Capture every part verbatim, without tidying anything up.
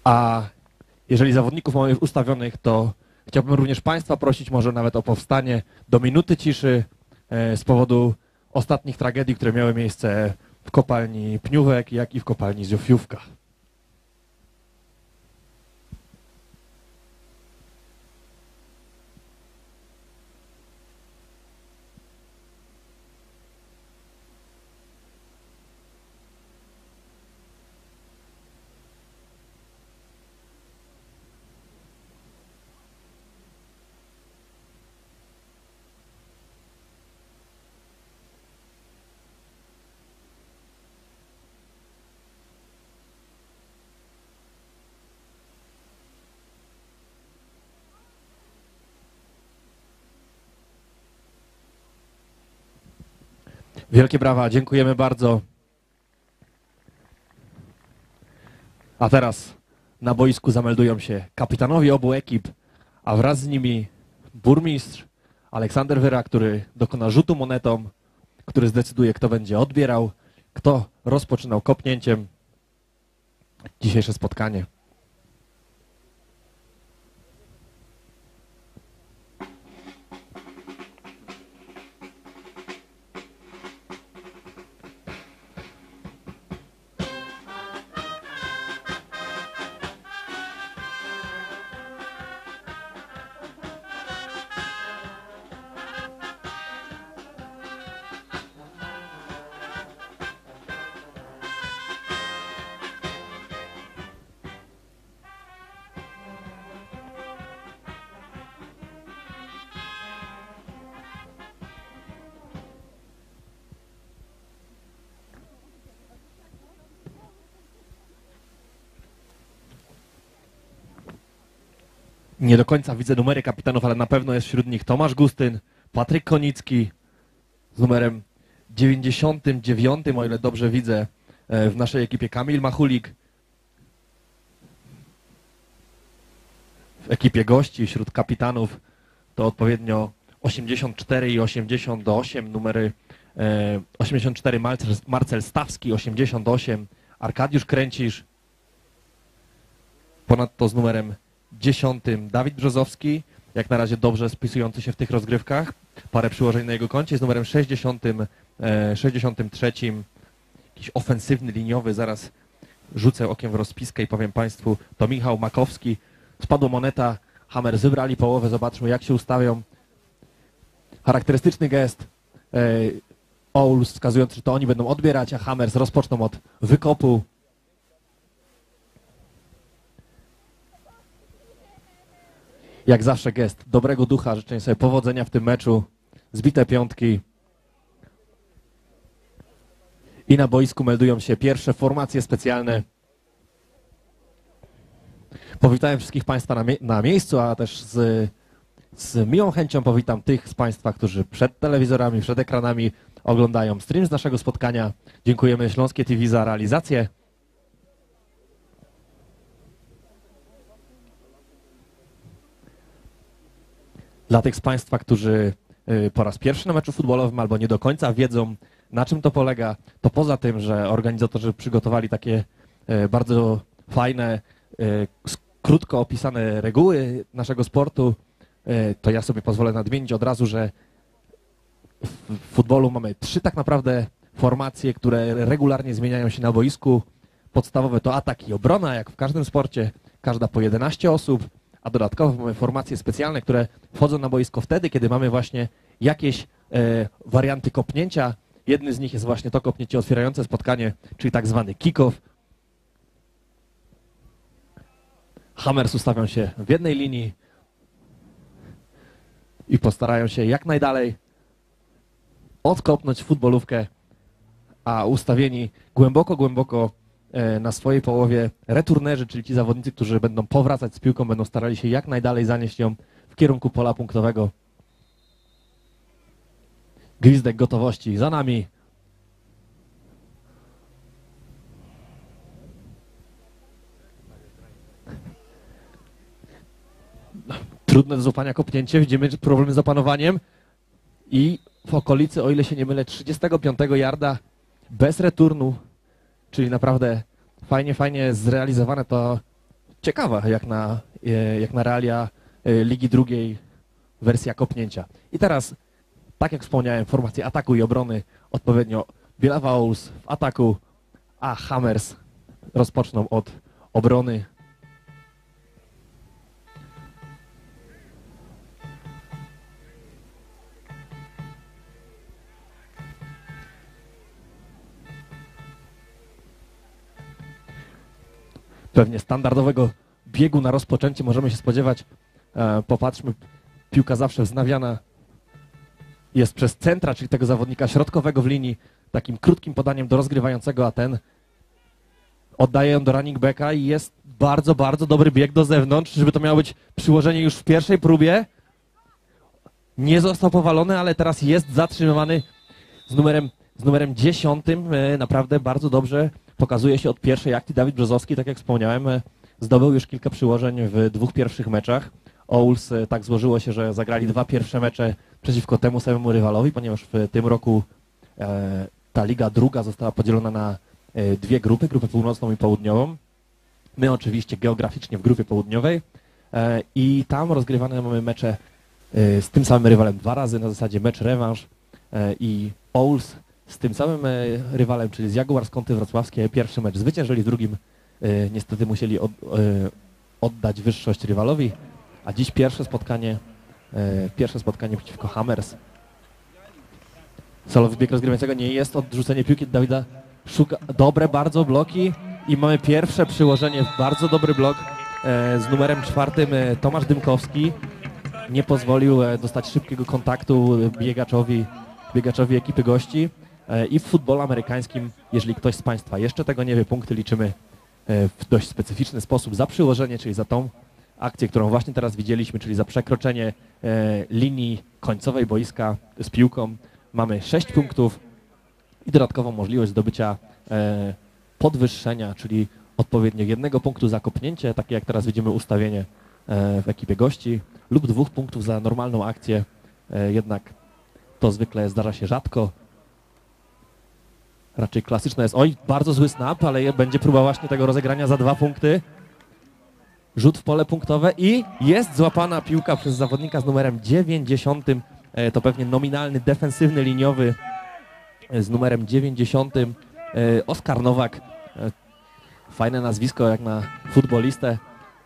A jeżeli zawodników mamy już ustawionych, to chciałbym również Państwa prosić może nawet o powstanie do minuty ciszy z powodu ostatnich tragedii, które miały miejsce w kopalni Pniówek, jak i w kopalni Zofiówka. Wielkie brawa, dziękujemy bardzo. A teraz na boisku zameldują się kapitanowie obu ekip, a wraz z nimi burmistrz Aleksander Wyra, który dokona rzutu monetą, który zdecyduje, kto będzie odbierał, kto rozpoczynał kopnięciem dzisiejsze spotkanie. Nie do końca widzę numery kapitanów, ale na pewno jest wśród nich Tomasz Gustyn, Patryk Konicki z numerem dziewięćdziesiątym dziewiątym, o ile dobrze widzę, w naszej ekipie Kamil Machulik. W ekipie gości wśród kapitanów to odpowiednio osiemdziesiąt cztery i osiemdziesiąt osiem, numery osiemdziesiąt cztery Marcel, Marcel Stawski, osiemdziesiąt osiem Arkadiusz Kręcisz, ponadto z numerem dziesiątym Dawid Brzozowski, jak na razie dobrze spisujący się w tych rozgrywkach. Parę przyłożeń na jego koncie. Z numerem sześćdziesiątym, sześćdziesiątym trzecim jakiś ofensywny, liniowy. Zaraz rzucę okiem w rozpiskę i powiem Państwu, to Michał Makowski. Spadła moneta, Hammer zebrali połowę. Zobaczmy, jak się ustawią. Charakterystyczny gest Owls, wskazujący, że to oni będą odbierać, a Hammers rozpoczną od wykopu. Jak zawsze gest dobrego ducha, życzę sobie powodzenia w tym meczu, zbite piątki. I na boisku meldują się pierwsze formacje specjalne. Powitałem wszystkich Państwa na, mie na miejscu, a też z, z miłą chęcią powitam tych z Państwa, którzy przed telewizorami, przed ekranami oglądają stream z naszego spotkania. Dziękujemy Śląskie T V za realizację. Dla tych z Państwa, którzy po raz pierwszy na meczu futbolowym albo nie do końca wiedzą, na czym to polega, to poza tym, że organizatorzy przygotowali takie bardzo fajne, krótko opisane reguły naszego sportu, to ja sobie pozwolę nadmienić od razu, że w futbolu mamy trzy tak naprawdę formacje, które regularnie zmieniają się na boisku. Podstawowe to atak i obrona, jak w każdym sporcie, każda po jedenaście osób. A dodatkowo mamy formacje specjalne, które wchodzą na boisko wtedy, kiedy mamy właśnie jakieś e, warianty kopnięcia. Jednym z nich jest właśnie to kopnięcie otwierające spotkanie, czyli tak zwany kick-off. Hammers ustawią się w jednej linii i postarają się jak najdalej odkopnąć futbolówkę, a ustawieni głęboko, głęboko na swojej połowie returnerzy, czyli ci zawodnicy, którzy będą powracać z piłką, będą starali się jak najdalej zanieść ją w kierunku pola punktowego. Gwizdek gotowości za nami. Trudne do złapania kopnięcie, widzimy problem z opanowaniem i w okolicy, o ile się nie mylę, trzydziestego piątego yarda bez returnu, czyli naprawdę fajnie, fajnie zrealizowane to, ciekawa jak na, jak na realia Ligi Drugiej wersja kopnięcia. I teraz, tak jak wspomniałem, formacje ataku i obrony odpowiednio Bielawa Owls w ataku, a Hammers rozpoczną od obrony. Pewnie standardowego biegu na rozpoczęcie możemy się spodziewać. E, popatrzmy, piłka zawsze wznawiana jest przez centra, czyli tego zawodnika środkowego w linii, takim krótkim podaniem do rozgrywającego, a ten oddaje ją do running backa i jest bardzo, bardzo dobry bieg do zewnątrz, żeby to miało być przyłożenie już w pierwszej próbie. Nie został powalony, ale teraz jest zatrzymywany z numerem, z numerem dziesiątym. E, naprawdę bardzo dobrze pokazuje się od pierwszej akcji. Dawid Brzozowski, tak jak wspomniałem, zdobył już kilka przyłożeń w dwóch pierwszych meczach. Owls tak złożyło się, że zagrali dwa pierwsze mecze przeciwko temu samemu rywalowi, ponieważ w tym roku e, ta liga druga została podzielona na e, dwie grupy, grupę północną i południową. My oczywiście geograficznie w grupie południowej e, i tam rozgrywane mamy mecze e, z tym samym rywalem dwa razy, na zasadzie mecz rewanż e, i Owls z tym samym e, rywalem, czyli z Jaguars Kąty Wrocławskie, pierwszy mecz zwyciężyli, drugim e, niestety musieli od, e, oddać wyższość rywalowi, a dziś pierwsze spotkanie, e, pierwsze spotkanie przeciwko Hammers. Solowy bieg rozgrywającego nie jest odrzucenie piłki do Dawida. Szuka dobre bardzo bloki i mamy pierwsze przyłożenie, bardzo dobry blok e, z numerem czwartym e, Tomasz Dymkowski. Nie pozwolił e, dostać szybkiego kontaktu biegaczowi, biegaczowi ekipy gości. I w futbolu amerykańskim, jeżeli ktoś z Państwa jeszcze tego nie wie, punkty liczymy w dość specyficzny sposób za przyłożenie, czyli za tą akcję, którą właśnie teraz widzieliśmy, czyli za przekroczenie linii końcowej boiska z piłką. Mamy sześć punktów i dodatkową możliwość zdobycia podwyższenia, czyli odpowiednio jednego punktu za kopnięcie, takie jak teraz widzimy ustawienie w ekipie gości, lub dwóch punktów za normalną akcję, jednak to zwykle zdarza się rzadko. Raczej klasyczne jest, oj, bardzo zły snap, ale będzie próba właśnie tego rozegrania za dwa punkty. Rzut w pole punktowe i jest złapana piłka przez zawodnika z numerem dziewięćdziesiątym. To pewnie nominalny, defensywny liniowy z numerem dziewięćdziesiątym. Oskar Nowak. Fajne nazwisko jak na futbolistę.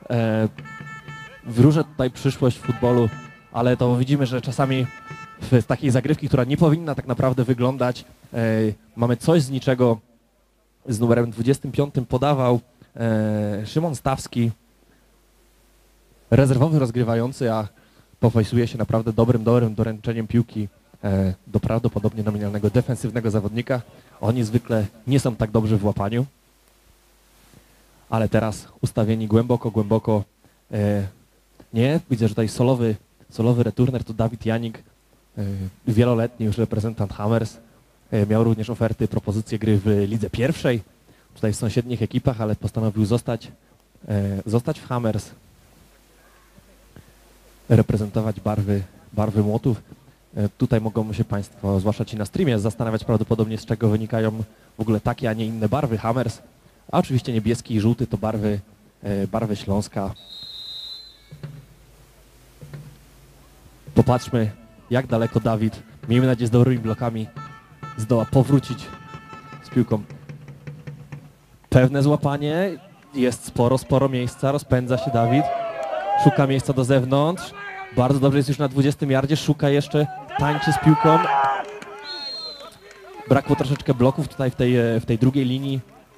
Wróży tutaj przyszłość w futbolu, ale to widzimy, że czasami z takiej zagrywki, która nie powinna tak naprawdę wyglądać, e, mamy coś z niczego. Z numerem dwudziestym piątym podawał e, Szymon Stawski, rezerwowy rozgrywający, a popisuje się naprawdę dobrym, dobrym doręczeniem piłki e, do prawdopodobnie nominalnego defensywnego zawodnika. Oni zwykle nie są tak dobrzy w łapaniu, ale teraz ustawieni głęboko, głęboko. E, nie, widzę, że tutaj solowy, solowy returner to Dawid Janik, wieloletni już reprezentant Hammers. Miał również oferty, propozycje gry w lidze pierwszej, tutaj w sąsiednich ekipach, ale postanowił zostać, zostać w Hammers, reprezentować barwy, barwy Młotów. Tutaj mogą się Państwo, zwłaszcza ci na streamie, zastanawiać prawdopodobnie, z czego wynikają w ogóle takie, a nie inne barwy Hammers. A oczywiście niebieski i żółty to barwy, barwy Śląska. Popatrzmy, jak daleko Dawid, miejmy nadzieję z dobrymi blokami, zdoła powrócić z piłką. Pewne złapanie, jest sporo, sporo miejsca, rozpędza się Dawid, szuka miejsca do zewnątrz, bardzo dobrze jest już na dwudziestym yardzie, szuka jeszcze, tańczy z piłką. Brakło troszeczkę bloków tutaj w tej, w tej drugiej linii,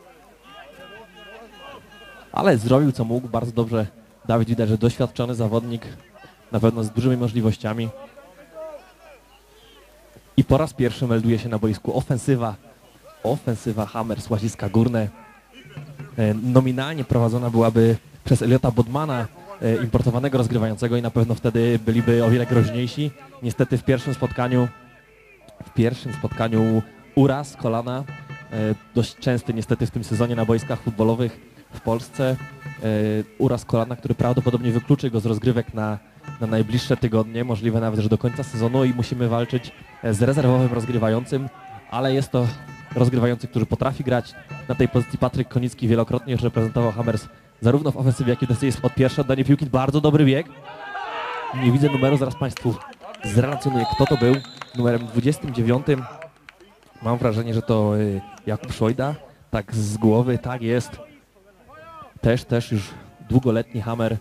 ale zrobił co mógł, bardzo dobrze. Dawid widać, że doświadczony zawodnik, na pewno z dużymi możliwościami. I po raz pierwszy melduje się na boisku ofensywa, ofensywa Hammers Łaziska Górne. Nominalnie prowadzona byłaby przez Eliota Bodmana, importowanego rozgrywającego, i na pewno wtedy byliby o wiele groźniejsi. Niestety w pierwszym spotkaniu, w pierwszym spotkaniu uraz kolana, dość częsty niestety w tym sezonie na boiskach futbolowych w Polsce. Uraz kolana, który prawdopodobnie wykluczy go z rozgrywek na, na najbliższe tygodnie, możliwe nawet, że do końca sezonu, i musimy walczyć z rezerwowym rozgrywającym, ale jest to rozgrywający, który potrafi grać. Na tej pozycji Patryk Konicki wielokrotnie już reprezentował Hammers zarówno w ofensywie, jak i w defensywie jest od pierwsze oddanie piłki. Bardzo dobry bieg. Nie widzę numeru, zaraz Państwu zrelacjonuję, kto to był. Numerem dwudziestym dziewiątym. Mam wrażenie, że to y, Jakub Szojda. Tak z głowy, tak jest. Też, też już długoletni Hammer.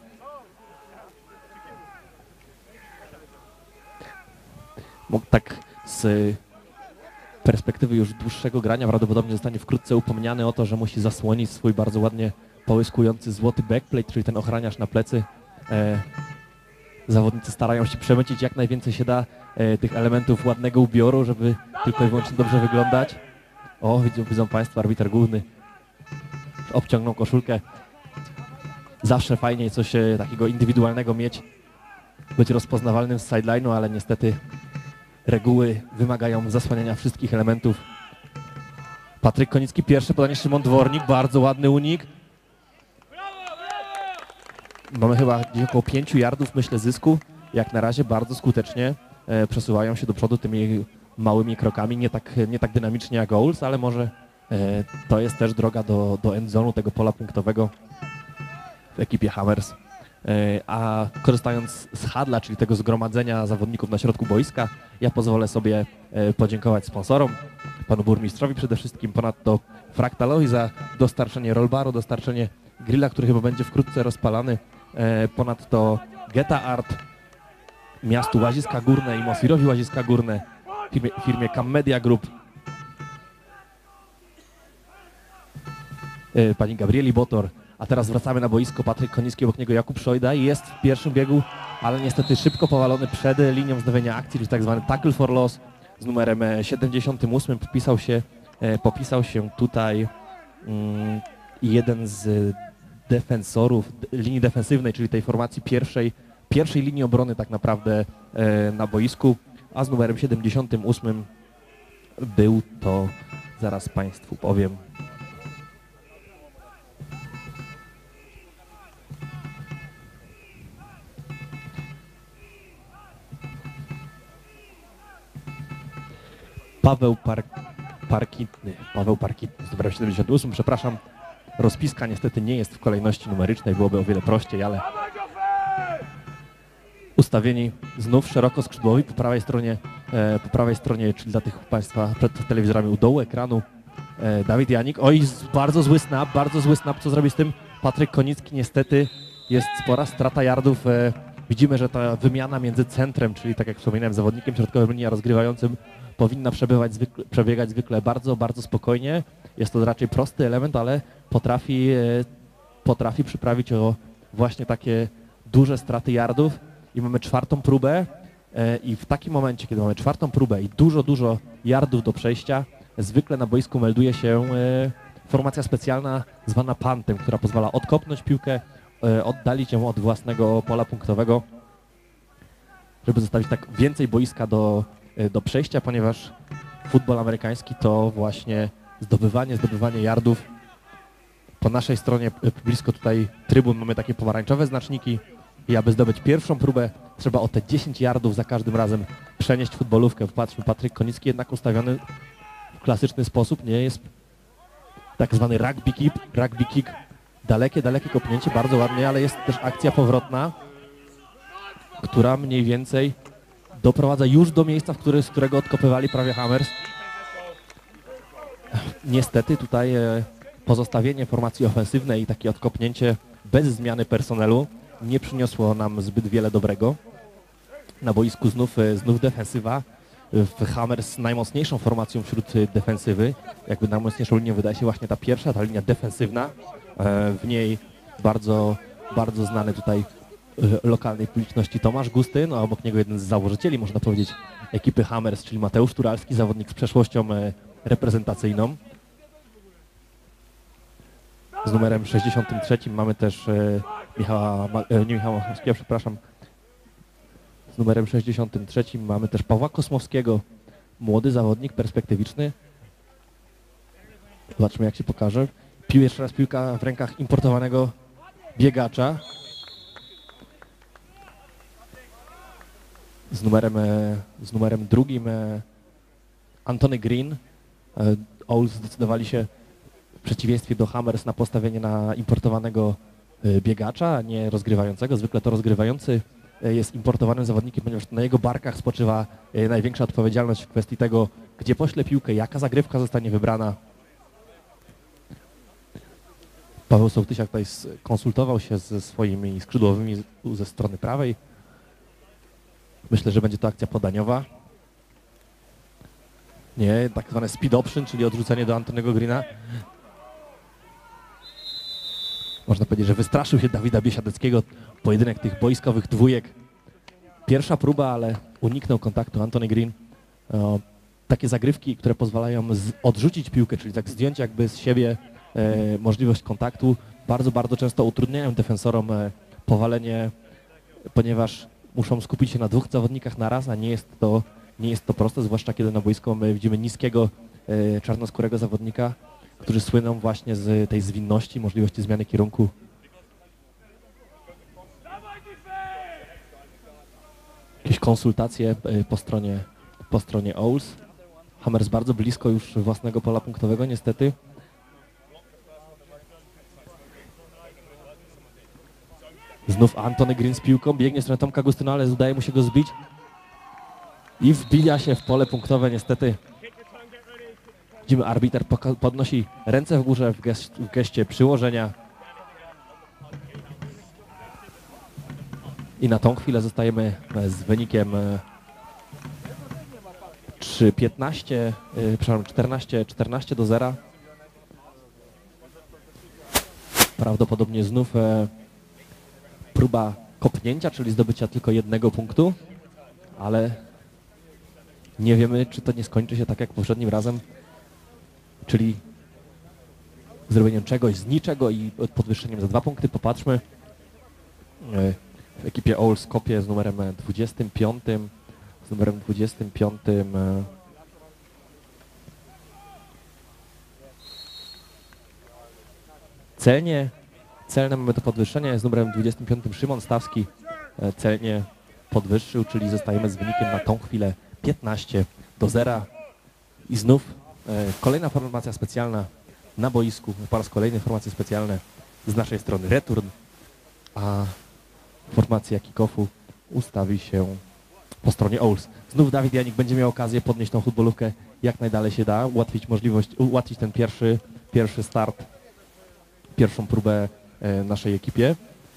Mógł tak z perspektywy już dłuższego grania prawdopodobnie zostanie wkrótce upomniany o to, że musi zasłonić swój bardzo ładnie połyskujący złoty backplate, czyli ten ochraniacz na plecy. E, zawodnicy starają się przemycić jak najwięcej się da e, tych elementów ładnego ubioru, żeby tylko i wyłącznie dobrze wyglądać. O, widzą, widzą Państwo, arbiter główny obciągnął koszulkę. Zawsze fajniej coś e, takiego indywidualnego mieć, być rozpoznawalnym z sideline'u, ale niestety reguły wymagają zasłaniania wszystkich elementów. Patryk Konicki, pierwsze podanie, Szymon Dwornik, bardzo ładny unik. Mamy chyba gdzieś około pięciu yardów, myślę, zysku. Jak na razie bardzo skutecznie e, przesuwają się do przodu tymi małymi krokami, nie tak, nie tak dynamicznie jak Owls, ale może e, to jest też droga do, do endzonu, tego pola punktowego w ekipie Hammers. A korzystając z hadla, czyli tego zgromadzenia zawodników na środku boiska, ja pozwolę sobie podziękować sponsorom, panu burmistrzowi przede wszystkim, ponadto Fraktalowi za dostarczenie rollbaru, dostarczenie grilla, który chyba będzie wkrótce rozpalany, ponadto Geta Art, miastu Łaziska Górne i Mosirowi Łaziska Górne, firmie, firmie Cam Media Group, pani Gabrieli Botor. A teraz wracamy na boisko, Patryk Konicki, obok niego Jakub Szojda i jest w pierwszym biegu, ale niestety szybko powalony przed linią zdawienia akcji, czyli tak zwany tackle for loss z numerem siedemdziesiątym ósmym. Popisał się, popisał się tutaj um, jeden z defensorów linii defensywnej, czyli tej formacji pierwszej, pierwszej linii obrony tak naprawdę e, na boisku, a z numerem siedemdziesiątym ósmym był to, zaraz Państwu powiem, Paweł Par Parkitny, Paweł Parkitny, z numerem siedemdziesiątym ósmym, przepraszam, rozpiska niestety nie jest w kolejności numerycznej, byłoby o wiele prościej, ale ustawieni znów szerokoskrzydłowi po prawej stronie, e, po prawej stronie, czyli dla tych Państwa przed telewizorami u dołu ekranu, e, Dawid Janik. Oj, bardzo zły snap, bardzo zły snap, co zrobi z tym Patryk Konicki, niestety jest spora strata yardów. E, widzimy, że ta wymiana między centrem, czyli tak jak wspominałem, zawodnikiem środkowym linii, a rozgrywającym powinna przebywać zwykle, przebiegać zwykle bardzo, bardzo spokojnie. Jest to raczej prosty element, ale potrafi, e, potrafi przyprawić o właśnie takie duże straty yardów. I mamy czwartą próbę e, i w takim momencie, kiedy mamy czwartą próbę i dużo, dużo yardów do przejścia, zwykle na boisku melduje się e, formacja specjalna zwana puntem, która pozwala odkopnąć piłkę, e, oddalić ją od własnego pola punktowego, żeby zostawić tak więcej boiska do, e, do przejścia, ponieważ futbol amerykański to właśnie zdobywanie, zdobywanie yardów. Po naszej stronie, blisko tutaj trybun, mamy takie pomarańczowe znaczniki i aby zdobyć pierwszą próbę, trzeba o te dziesięć yardów za każdym razem przenieść futbolówkę. Patrzmy, Patryk Konicki jednak ustawiony w klasyczny sposób, nie jest tak zwany rugby kick, rugby kick, dalekie, dalekie kopnięcie, bardzo ładnie, ale jest też akcja powrotna, która mniej więcej doprowadza już do miejsca, w który, z którego odkopywali prawie Hammers. Niestety tutaj e, pozostawienie formacji ofensywnej i takie odkopnięcie bez zmiany personelu nie przyniosło nam zbyt wiele dobrego. Na boisku znów, znów defensywa. W Hammers najmocniejszą formacją wśród defensywy, jakby najmocniejszą linią wydaje się właśnie ta pierwsza, ta linia defensywna. W niej bardzo, bardzo znany tutaj lokalnej publiczności Tomasz Gustyn, a obok niego jeden z założycieli, można powiedzieć, ekipy Hammers, czyli Mateusz Turalski, zawodnik z przeszłością reprezentacyjną. Z numerem sześćdziesiątym trzecim mamy też e, Michała, e, nie Michała Machowskiego, przepraszam. Z numerem sześćdziesiątym trzecim mamy też Pawła Kosmowskiego, młody zawodnik, perspektywiczny. Zobaczmy, jak się pokaże. Pił jeszcze raz piłka w rękach importowanego biegacza. Z numerem, e, z numerem drugim e, Antony Green. E, Owls zdecydowali się w przeciwieństwie do Hammers na postawienie na importowanego biegacza, a nie rozgrywającego. Zwykle to rozgrywający jest importowanym zawodnikiem, ponieważ na jego barkach spoczywa największa odpowiedzialność w kwestii tego, gdzie pośle piłkę, jaka zagrywka zostanie wybrana. Paweł Sołtysiak tutaj konsultował się ze swoimi skrzydłowymi ze strony prawej. Myślę, że będzie to akcja podaniowa. Nie, tak zwane speed option, czyli odrzucenie do Antoniego Greena. Można powiedzieć, że wystraszył się Dawida Biesiadeckiego. Pojedynek tych boiskowych dwójek. Pierwsza próba, ale uniknął kontaktu Antony Green. O, takie zagrywki, które pozwalają z, odrzucić piłkę, czyli tak zdjąć jakby z siebie e, możliwość kontaktu, bardzo, bardzo często utrudniają defensorom e, powalenie, ponieważ muszą skupić się na dwóch zawodnikach naraz, a nie jest to, nie jest to proste, zwłaszcza kiedy na boisku my widzimy niskiego, e, czarnoskórego zawodnika, którzy słyną właśnie z tej zwinności, możliwości zmiany kierunku. Jakieś konsultacje po stronie, po stronie Owls. Hammers bardzo blisko już własnego pola punktowego, niestety. Znów Antony Green z piłką, biegnie w stronę Tomka Gustyna, ale udaje mu się go zbić. I wbija się w pole punktowe, niestety. Widzimy, arbiter podnosi ręce w górze w, gest, w geście przyłożenia. I na tą chwilę zostajemy z wynikiem trzy piętnaście, przepraszam, czternaście, czternaście do zera. Prawdopodobnie znów próba kopnięcia, czyli zdobycia tylko jednego punktu, ale nie wiemy, czy to nie skończy się tak jak poprzednim razem, czyli zrobieniem czegoś z niczego i podwyższeniem za dwa punkty. Popatrzmy. W ekipie Owls kopie z numerem dwudziestym piątym, z numerem dwudziestym piątym celnie, celne mamy to podwyższenie, z numerem dwudziestym piątym Szymon Stawski celnie podwyższył, czyli zostajemy z wynikiem na tą chwilę piętnaście do zera i znów kolejna formacja specjalna na boisku, po raz kolejny formacje specjalne z naszej strony return, a formacja kick-offu ustawi się po stronie Owls. Znów Dawid Janik będzie miał okazję podnieść tą futbolówkę jak najdalej się da, ułatwić możliwość, ułatwić ten pierwszy, pierwszy start, pierwszą próbę e, naszej ekipie.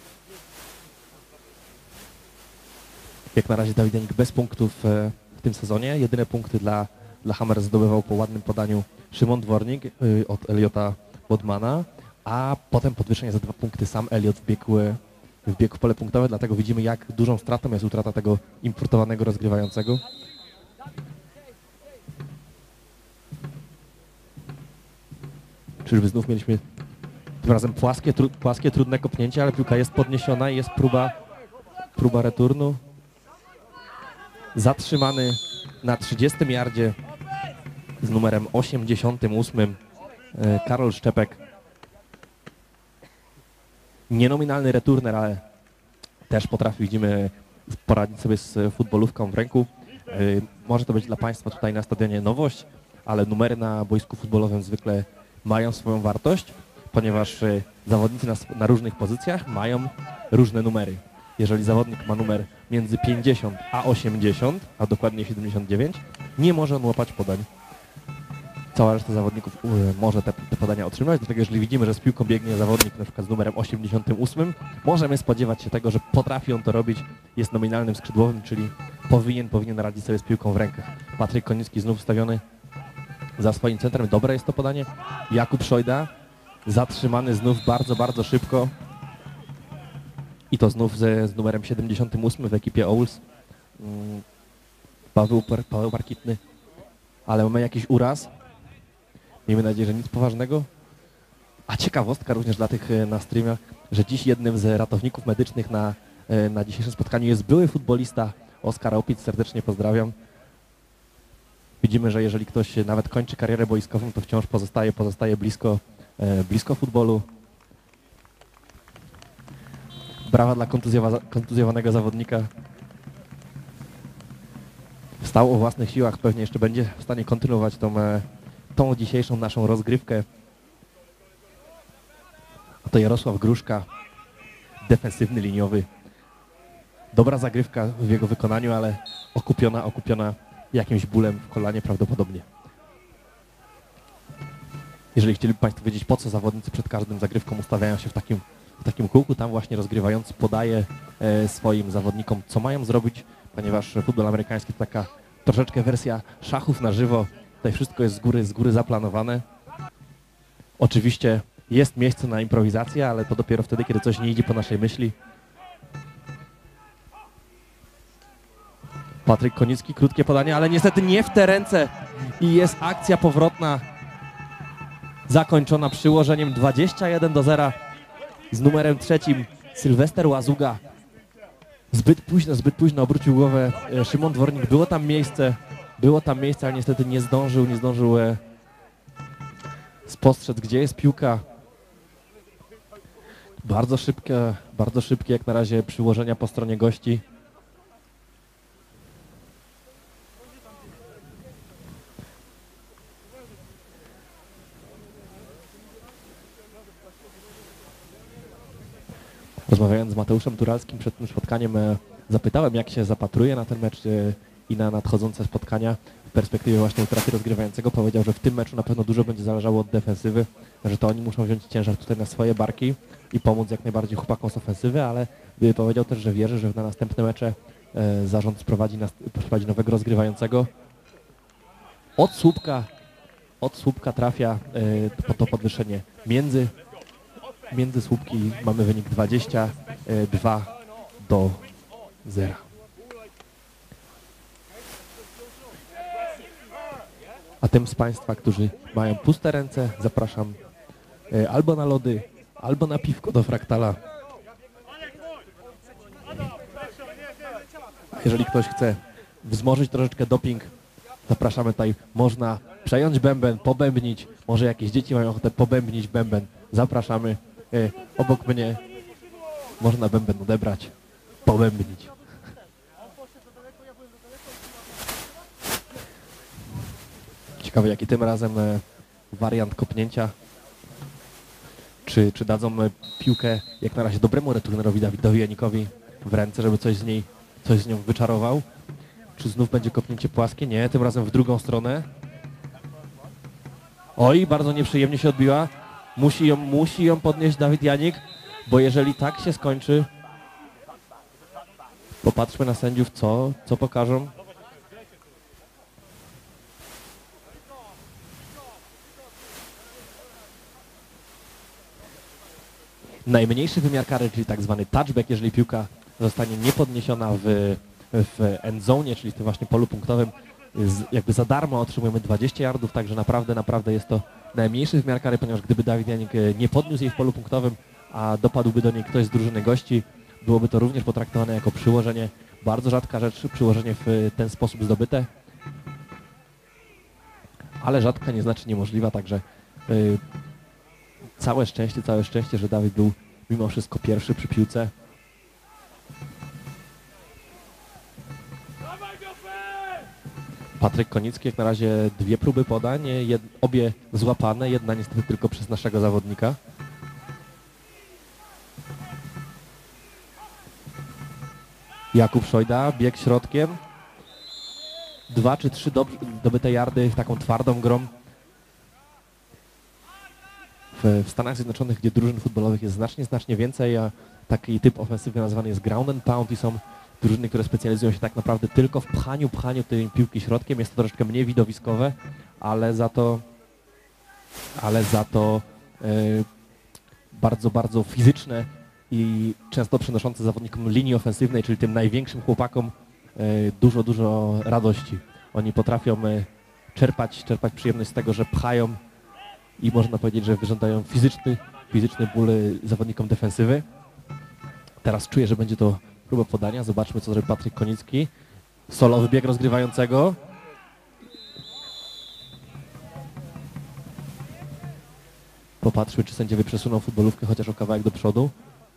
Jak na razie Dawid Janik bez punktów e, w tym sezonie. Jedyne punkty dla, dla Hammers zdobywał po ładnym podaniu Szymon Dwornik e, od Eliota Bodmana, a potem podwyższenie za dwa punkty sam Eliot wbiegł wbiegł w pole punktowe, dlatego widzimy, jak dużą stratą jest utrata tego importowanego rozgrywającego. Czyżby znów mieliśmy tym razem płaskie, tru, płaskie trudne kopnięcie, ale piłka jest podniesiona i jest próba, próba returnu. Zatrzymany na trzydziestym yardzie z numerem osiemdziesiątym ósmym Karol Szczepek. Nienominalny returner, ale też potrafi, widzimy, poradzić sobie z futbolówką w ręku. Yy, może to być dla Państwa tutaj na stadionie nowość, ale numery na boisku futbolowym zwykle mają swoją wartość, ponieważ yy, zawodnicy na, na różnych pozycjach mają różne numery. Jeżeli zawodnik ma numer między pięćdziesiąt a osiemdziesiąt, a dokładnie siedemdziesiąt dziewięć, nie może on łapać podań. Cała reszta zawodników może te, te podania otrzymać, dlatego jeżeli widzimy, że z piłką biegnie zawodnik na przykład z numerem osiemdziesiątym ósmym, możemy spodziewać się tego, że potrafi on to robić, jest nominalnym skrzydłowym, czyli powinien, powinien radzić sobie z piłką w rękach. Patryk Konicki znów ustawiony za swoim centrem, dobre jest to podanie. Jakub Szojda zatrzymany znów bardzo, bardzo szybko i to znów ze, z numerem siedemdziesiątym ósmym w ekipie Owls. Paweł, Paweł Parkitny, ale mamy jakiś uraz. Miejmy nadzieję, że nic poważnego. A ciekawostka również dla tych na streamach, że dziś jednym z ratowników medycznych na, na dzisiejszym spotkaniu jest były futbolista Oskar Opic. Serdecznie pozdrawiam. Widzimy, że jeżeli ktoś nawet kończy karierę boiskową, to wciąż pozostaje, pozostaje blisko, blisko futbolu. Brawa dla kontuzjowanego zawodnika. Wstał o własnych siłach, pewnie jeszcze będzie w stanie kontynuować tą, tą dzisiejszą naszą rozgrywkę. A to Jarosław Gruszka defensywny, liniowy. Dobra zagrywka w jego wykonaniu, ale okupiona, okupiona jakimś bólem w kolanie prawdopodobnie. Jeżeli chcieliby Państwo wiedzieć, po co zawodnicy przed każdym zagrywką ustawiają się w takim, w takim kółku, tam właśnie rozgrywający podaje e, swoim zawodnikom, co mają zrobić, ponieważ futbol amerykański to taka troszeczkę wersja szachów na żywo. Tutaj wszystko jest z góry, z góry zaplanowane. Oczywiście jest miejsce na improwizację, ale to dopiero wtedy, kiedy coś nie idzie po naszej myśli. Patryk Konicki, krótkie podanie, ale niestety nie w te ręce. I jest akcja powrotna zakończona przyłożeniem dwadzieścia jeden do zera z numerem trzecim Sylwester Łazuga. Zbyt późno, zbyt późno obrócił głowę Szymon Dwornik. Było tam miejsce, było tam miejsce, ale niestety nie zdążył, nie zdążył spostrzec, gdzie jest piłka. Bardzo szybkie, bardzo szybkie jak na razie przyłożenia po stronie gości. Rozmawiając z Mateuszem Turalskim przed tym spotkaniem, zapytałem, jak się zapatruje na ten mecz i na nadchodzące spotkania w perspektywie właśnie utraty rozgrywającego. Powiedział, że w tym meczu na pewno dużo będzie zależało od defensywy, że to oni muszą wziąć ciężar tutaj na swoje barki i pomóc jak najbardziej chłopakom z ofensywy, ale powiedział też, że wierzy, że na następne mecze zarząd sprowadzi, nas, sprowadzi nowego rozgrywającego. Od słupka, od słupka trafia po to podwyższenie między Między słupki mamy wynik dwadzieścia dwa do zera. A tym z Państwa, którzy mają puste ręce, zapraszam albo na lody, albo na piwko do Fraktala. A jeżeli ktoś chce wzmożyć troszeczkę doping, zapraszamy tutaj. Można przejąć bęben, pobębnić. Może jakieś dzieci mają ochotę pobębnić bęben. Zapraszamy. E, obok mnie można bęben odebrać, pobębnić. Ciekawe, jaki tym razem e, wariant kopnięcia. Czy, czy dadzą e, piłkę jak na razie dobremu returnerowi Dawidowi Janikowi w ręce, żeby coś z niej, coś z nią wyczarował. Czy znów będzie kopnięcie płaskie? Nie, tym razem w drugą stronę. Oj, bardzo nieprzyjemnie się odbiła. Musi ją, musi ją podnieść Dawid Janik, bo jeżeli tak się skończy, popatrzmy na sędziów, co, co pokażą. Najmniejszy wymiar kary, czyli tak zwany touchback, jeżeli piłka zostanie niepodniesiona w, w endzone, czyli w tym właśnie polu punktowym, jakby za darmo otrzymujemy dwadzieścia yardów, także naprawdę, naprawdę jest to najmniejszy wymiar kary, ponieważ gdyby Dawid Janik nie podniósł jej w polu punktowym, a dopadłby do niej ktoś z drużyny gości, byłoby to również potraktowane jako przyłożenie. Bardzo rzadka rzecz, przyłożenie w ten sposób zdobyte. Ale rzadka nie znaczy niemożliwa, także yy, całe szczęście, całe szczęście, że Dawid był mimo wszystko pierwszy przy piłce. Patryk Konicki, jak na razie dwie próby podań, jed, obie złapane, jedna niestety tylko przez naszego zawodnika. Jakub Szojda, bieg środkiem. Dwa czy trzy dob dobyte yardy taką twardą grą. W, w Stanach Zjednoczonych, gdzie drużyn futbolowych jest znacznie, znacznie więcej, a taki typ ofensywy nazwany jest ground and pound i są drużyny, które specjalizują się tak naprawdę tylko w pchaniu, pchaniu tej piłki środkiem. Jest to troszeczkę mniej widowiskowe, ale za to, ale za to yy, bardzo, bardzo fizyczne i często przynoszące zawodnikom linii ofensywnej, czyli tym największym chłopakom yy, dużo, dużo radości. Oni potrafią yy, czerpać, czerpać przyjemność z tego, że pchają i można powiedzieć, że wyrządzają fizyczny, fizyczny ból zawodnikom defensywy. Teraz czuję, że będzie to próba podania. Zobaczmy, co zrobi Patryk Konicki. Solowy bieg rozgrywającego. Popatrzmy, czy sędziowie przesuną futbolówkę chociaż o kawałek do przodu.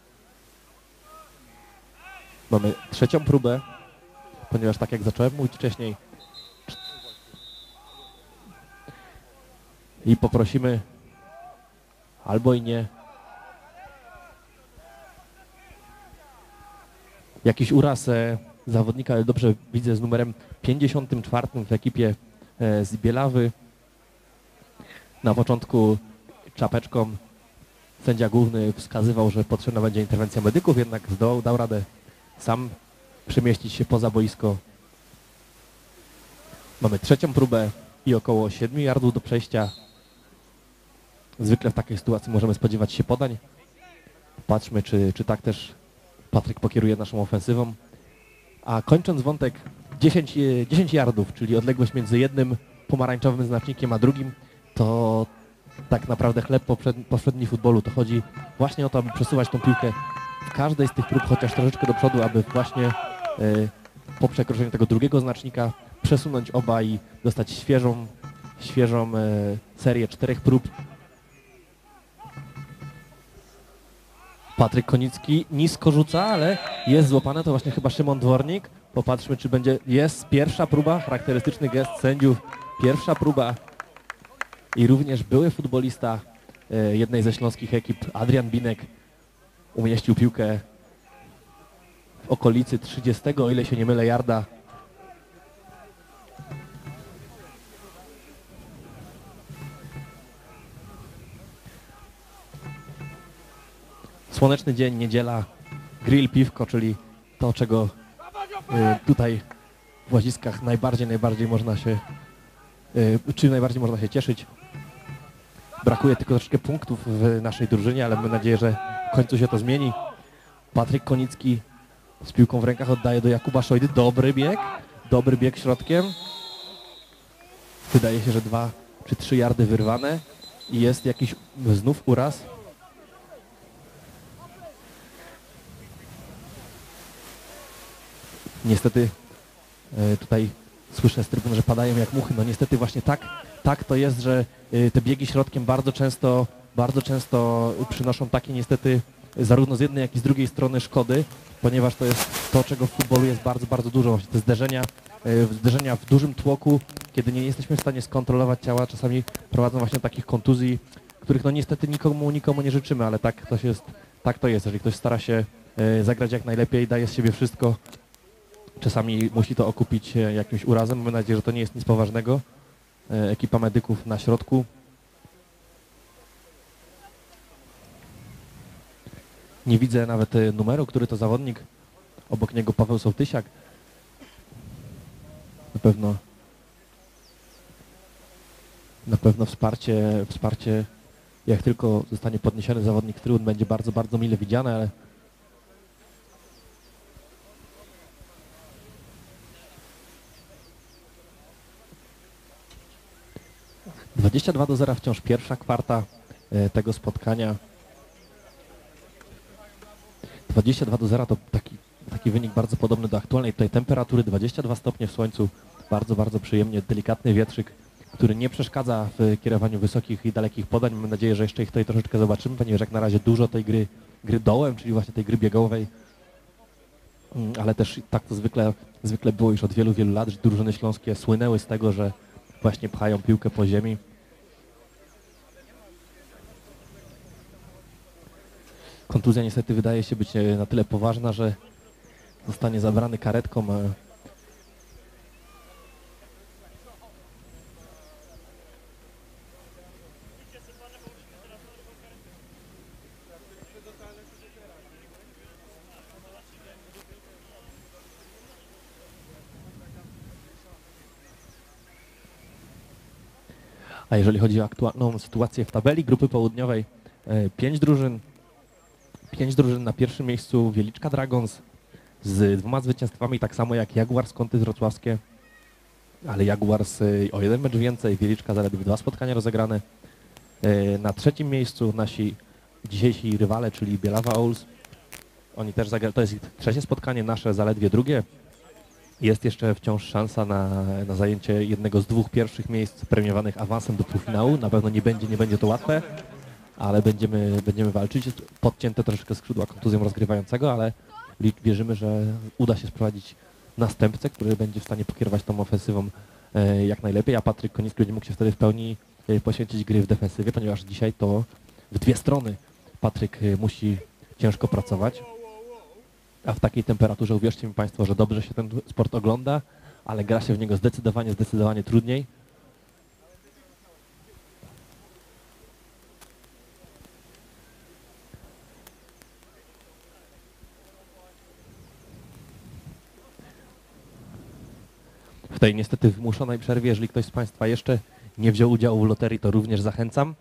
Mamy trzecią próbę, ponieważ tak jak zacząłem mówić wcześniej i poprosimy albo i nie. Jakiś uraz e, zawodnika, ale dobrze widzę, z numerem pięćdziesiątym czwartym w ekipie e, z Bielawy. Na początku czapeczką sędzia główny wskazywał, że potrzebna będzie interwencja medyków, jednak zdołał, dał radę sam przemieścić się poza boisko. Mamy trzecią próbę i około siedmiu yardów do przejścia. Zwykle w takiej sytuacji możemy spodziewać się podań. Patrzmy, czy, czy tak też Patryk pokieruje naszą ofensywą. A kończąc wątek, dziesięć, dziesięć yardów, czyli odległość między jednym pomarańczowym znacznikiem a drugim, to tak naprawdę chleb powszedni futbolu. To chodzi właśnie o to, aby przesuwać tą piłkę w każdej z tych prób chociaż troszeczkę do przodu, aby właśnie y, po przekroczeniu tego drugiego znacznika przesunąć oba i dostać świeżą, świeżą y, serię czterech prób. Patryk Konicki nisko rzuca, ale jest złapane, to właśnie chyba Szymon Dwornik. Popatrzmy, czy będzie, jest pierwsza próba, charakterystyczny gest sędziów, pierwsza próba. I również były futbolista e, jednej ze śląskich ekip, Adrian Binek, umieścił piłkę w okolicy trzydziestego, o ile się nie mylę, yarda. Słoneczny dzień, niedziela, grill, piwko, czyli to, czego y, tutaj w Łaziskach najbardziej, najbardziej można się, y, czym najbardziej można się cieszyć. Brakuje tylko troszeczkę punktów w naszej drużynie, ale mam nadzieję, że w końcu się to zmieni. Patryk Konicki z piłką w rękach oddaje do Jakuba Szojdy. Dobry bieg, dobry bieg środkiem. Wydaje się, że dwa czy trzy yardy wyrwane i jest jakiś znów uraz. Niestety tutaj słyszę z trybuny, że padają jak muchy. No niestety właśnie tak, tak to jest, że te biegi środkiem bardzo często, bardzo często przynoszą takie niestety zarówno z jednej, jak i z drugiej strony szkody, ponieważ to jest to, czego w futbolu jest bardzo, bardzo dużo. Właśnie te zderzenia, zderzenia w dużym tłoku, kiedy nie jesteśmy w stanie skontrolować ciała, czasami prowadzą właśnie do takich kontuzji, których no niestety nikomu, nikomu nie życzymy, ale tak to jest, tak to jest. Jeżeli ktoś stara się zagrać jak najlepiej, daje z siebie wszystko, czasami musi to okupić jakimś urazem. Mamy nadzieję, że to nie jest nic poważnego. Ekipa medyków na środku. Nie widzę nawet numeru, który to zawodnik. Obok niego Paweł Sołtysiak. Na pewno na pewno wsparcie, wsparcie jak tylko zostanie podniesiony zawodnik z trybun, będzie bardzo, bardzo mile widziane, ale dwadzieścia dwa do zera wciąż pierwsza kwarta tego spotkania. dwadzieścia dwa do zera to taki, taki wynik bardzo podobny do aktualnej tutaj temperatury, dwadzieścia dwa stopnie w słońcu, bardzo, bardzo przyjemnie, delikatny wietrzyk, który nie przeszkadza w kierowaniu wysokich i dalekich podań. Mam nadzieję, że jeszcze ich tutaj troszeczkę zobaczymy, ponieważ jak na razie dużo tej gry, gry dołem, czyli właśnie tej gry biegowej, ale też tak to zwykle, zwykle było już od wielu, wielu lat, że drużyny śląskie słynęły z tego, że właśnie pchają piłkę po ziemi. Kontuzja niestety wydaje się być na tyle poważna, że zostanie zabrany karetką. A jeżeli chodzi o aktualną sytuację w tabeli grupy południowej, pięć drużyn, pięć drużyn na pierwszym miejscu, Wieliczka Dragons z dwoma zwycięstwami, tak samo jak Jaguars Kąty Wrocławskie, ale Jaguars o jeden mecz więcej, Wieliczka zaledwie dwa spotkania rozegrane. Na trzecim miejscu nasi dzisiejsi rywale, czyli Bielawa Owls. Oni też zagrali, to jest ich trzecie spotkanie, nasze zaledwie drugie. Jest jeszcze wciąż szansa na, na zajęcie jednego z dwóch pierwszych miejsc premiowanych awansem do półfinału. Na pewno nie będzie, nie będzie to łatwe, ale będziemy, będziemy walczyć. Podcięte troszeczkę skrzydła kontuzją rozgrywającego, ale wierzymy, że uda się sprowadzić następcę, który będzie w stanie pokierować tą ofensywą e, jak najlepiej, a Patryk Konicki będzie mógł się wtedy w pełni e, poświęcić gry w defensywie, ponieważ dzisiaj to w dwie strony Patryk e, musi ciężko pracować. A w takiej temperaturze uwierzcie mi Państwo, że dobrze się ten sport ogląda, ale gra się w niego zdecydowanie, zdecydowanie trudniej. W tej niestety wymuszonej przerwie, jeżeli ktoś z Państwa jeszcze nie wziął udziału w loterii, to również zachęcam.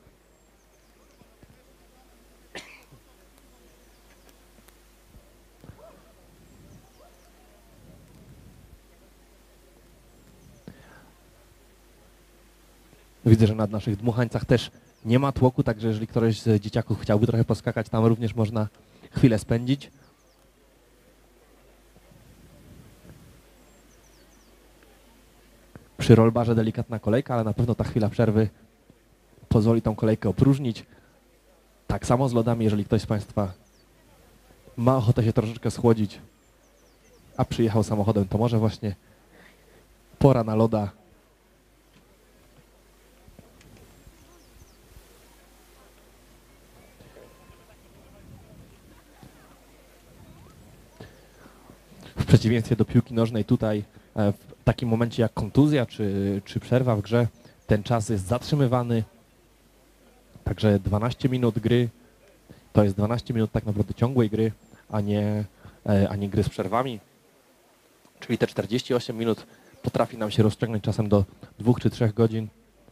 Widzę, że na naszych dmuchańcach też nie ma tłoku, także jeżeli któryś z dzieciaków chciałby trochę poskakać, tam również można chwilę spędzić. Przy rollbarze delikatna kolejka, ale na pewno ta chwila przerwy pozwoli tą kolejkę opróżnić. Tak samo z lodami, jeżeli ktoś z Państwa ma ochotę się troszeczkę schłodzić, a przyjechał samochodem, to może właśnie pora na loda. W przeciwieństwie do piłki nożnej tutaj w takim momencie jak kontuzja czy, czy przerwa w grze, ten czas jest zatrzymywany. Także dwanaście minut gry to jest dwanaście minut tak naprawdę ciągłej gry, a nie, a nie gry z przerwami. Czyli te czterdzieści osiem minut potrafi nam się rozciągnąć czasem do dwóch czy trzech godzin.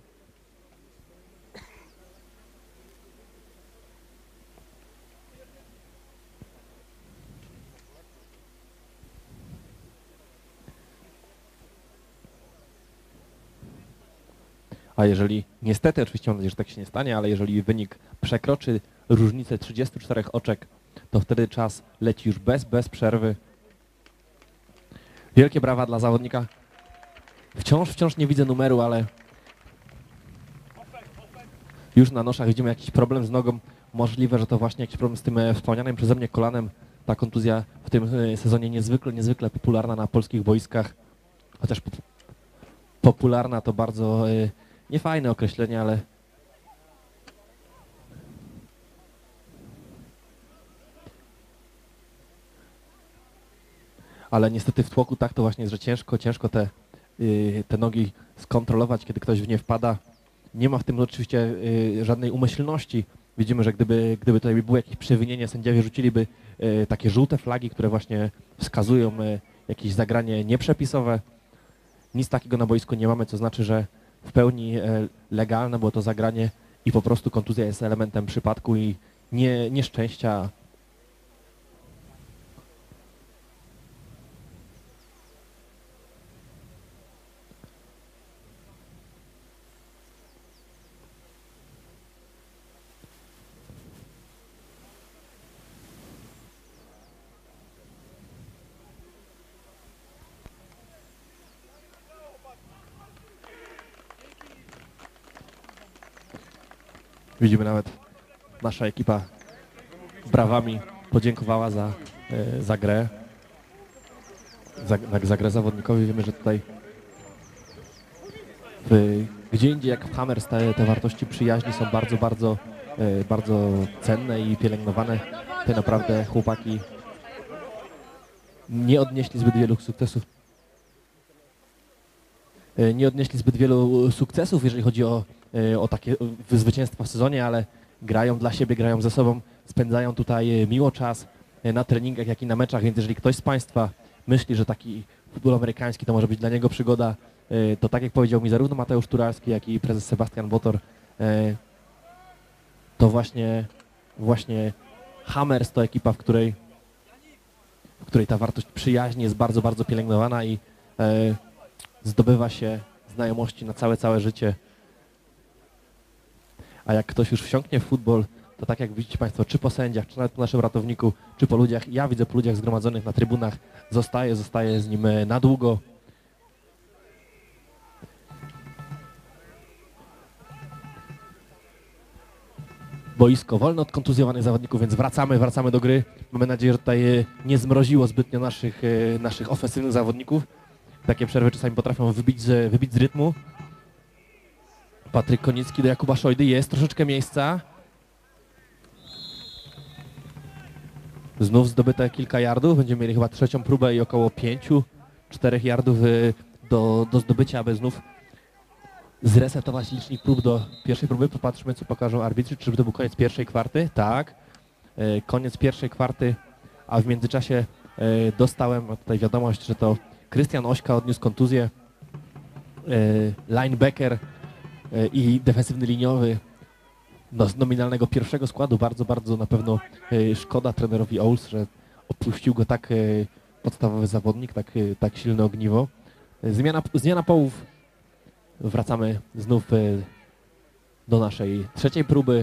A jeżeli, niestety, oczywiście mam nadzieję, że tak się nie stanie, ale jeżeli wynik przekroczy różnicę trzydziestu czterech oczek, to wtedy czas leci już bez, bez przerwy. Wielkie brawa dla zawodnika. Wciąż, wciąż nie widzę numeru, ale już na noszach widzimy jakiś problem z nogą. Możliwe, że to właśnie jakiś problem z tym wspomnianym przeze mnie kolanem. Ta kontuzja w tym sezonie niezwykle, niezwykle popularna na polskich boiskach. Chociaż popularna to bardzo niefajne określenie, ale ale niestety w tłoku tak to właśnie jest, że ciężko, ciężko te, yy, te nogi skontrolować, kiedy ktoś w nie wpada. Nie ma w tym oczywiście yy, żadnej umyślności. Widzimy, że gdyby, gdyby tutaj było jakieś przewinienie, sędziowie rzuciliby yy, takie żółte flagi, które właśnie wskazują yy, jakieś zagranie nieprzepisowe. Nic takiego na boisku nie mamy, co znaczy, że w pełni yy, legalne było to zagranie i po prostu kontuzja jest elementem przypadku i nie, nieszczęścia. Widzimy nawet, nasza ekipa brawami podziękowała za, e, za grę, za, za grę zawodnikowi. Wiemy, że tutaj w, gdzie indziej jak w Hammers te, te wartości przyjaźni są bardzo, bardzo, e, bardzo cenne i pielęgnowane. Tutaj naprawdę chłopaki nie odnieśli zbyt wielu sukcesów. E, nie odnieśli zbyt wielu sukcesów, jeżeli chodzi o o takie zwycięstwa w sezonie, ale grają dla siebie, grają ze sobą, spędzają tutaj miło czas na treningach, jak i na meczach, więc jeżeli ktoś z Państwa myśli, że taki futbol amerykański to może być dla niego przygoda, to tak jak powiedział mi zarówno Mateusz Turalski, jak i prezes Sebastian Botor, to właśnie, właśnie Hammers to ekipa, w której, w której ta wartość przyjaźni jest bardzo, bardzo pielęgnowana i zdobywa się znajomości na całe, całe życie. A jak ktoś już wsiąknie w futbol, to tak jak widzicie Państwo, czy po sędziach, czy nawet po naszym ratowniku, czy po ludziach, ja widzę po ludziach zgromadzonych na trybunach, zostaje, zostaje z nim na długo. Boisko wolne od kontuzjowanych zawodników, więc wracamy, wracamy do gry. Mamy nadzieję, że tutaj nie zmroziło zbytnio naszych, naszych ofensywnych zawodników. Takie przerwy czasami potrafią wybić z, wybić z rytmu. Patryk Konicki do Jakuba Szojdy, jest troszeczkę miejsca. Znów zdobyte kilka yardów, będziemy mieli chyba trzecią próbę i około pięciu, czterech yardów do, do zdobycia, aby znów zresetować licznik prób do pierwszej próby. Popatrzmy, co pokażą arbitrzy. Czy to był koniec pierwszej kwarty? Tak. E, koniec pierwszej kwarty, a w międzyczasie e, dostałem tutaj wiadomość, że to Krystian Ośka odniósł kontuzję. E, linebacker e, i defensywny liniowy no, z nominalnego pierwszego składu. Bardzo, bardzo na pewno e, szkoda trenerowi Owls, że opuścił go tak e, podstawowy zawodnik, tak, e, tak silne ogniwo. E, zmiana, zmiana połów. Wracamy znów e, do naszej trzeciej próby.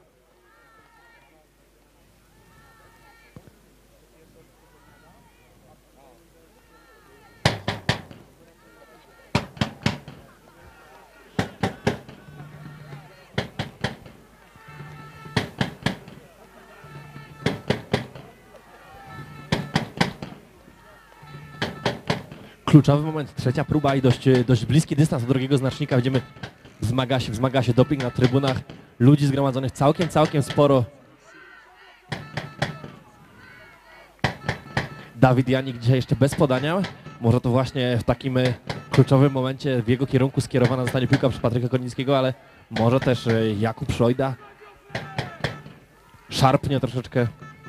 Kluczowy moment, trzecia próba i dość, dość bliski dystans do drugiego znacznika. Będziemy wzmaga się, wzmaga się doping na trybunach. Ludzi zgromadzonych całkiem, całkiem sporo. Dawid Janik dzisiaj jeszcze bez podania. Może to właśnie w takim kluczowym momencie w jego kierunku skierowana zostanie piłka przez Patryka Konickiego, ale może też Jakub Szojda szarpnie troszeczkę.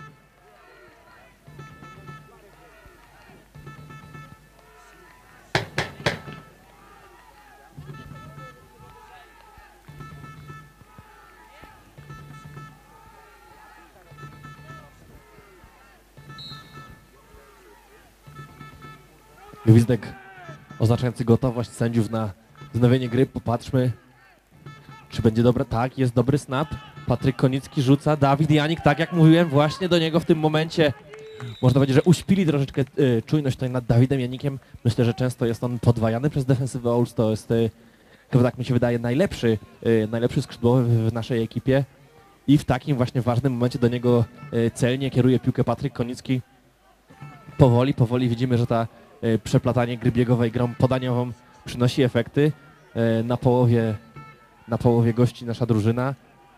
Gwizdek oznaczający gotowość sędziów na wznowienie gry. Popatrzmy, czy będzie dobre. Tak, jest dobry snap. Patryk Konicki rzuca. Dawid Janik, tak jak mówiłem, właśnie do niego w tym momencie. Można powiedzieć, że uśpili troszeczkę y, czujność tutaj nad Dawidem Janikiem. Myślę, że często jest on podwajany przez defensywę Owls. To jest, y, chyba tak mi się wydaje, najlepszy, y, najlepszy skrzydłowy w naszej ekipie. I w takim właśnie ważnym momencie do niego y, celnie kieruje piłkę Patryk Konicki. Powoli, powoli widzimy, że ta przeplatanie gry biegowej grą podaniową przynosi efekty. Na połowie, na połowie gości nasza drużyna.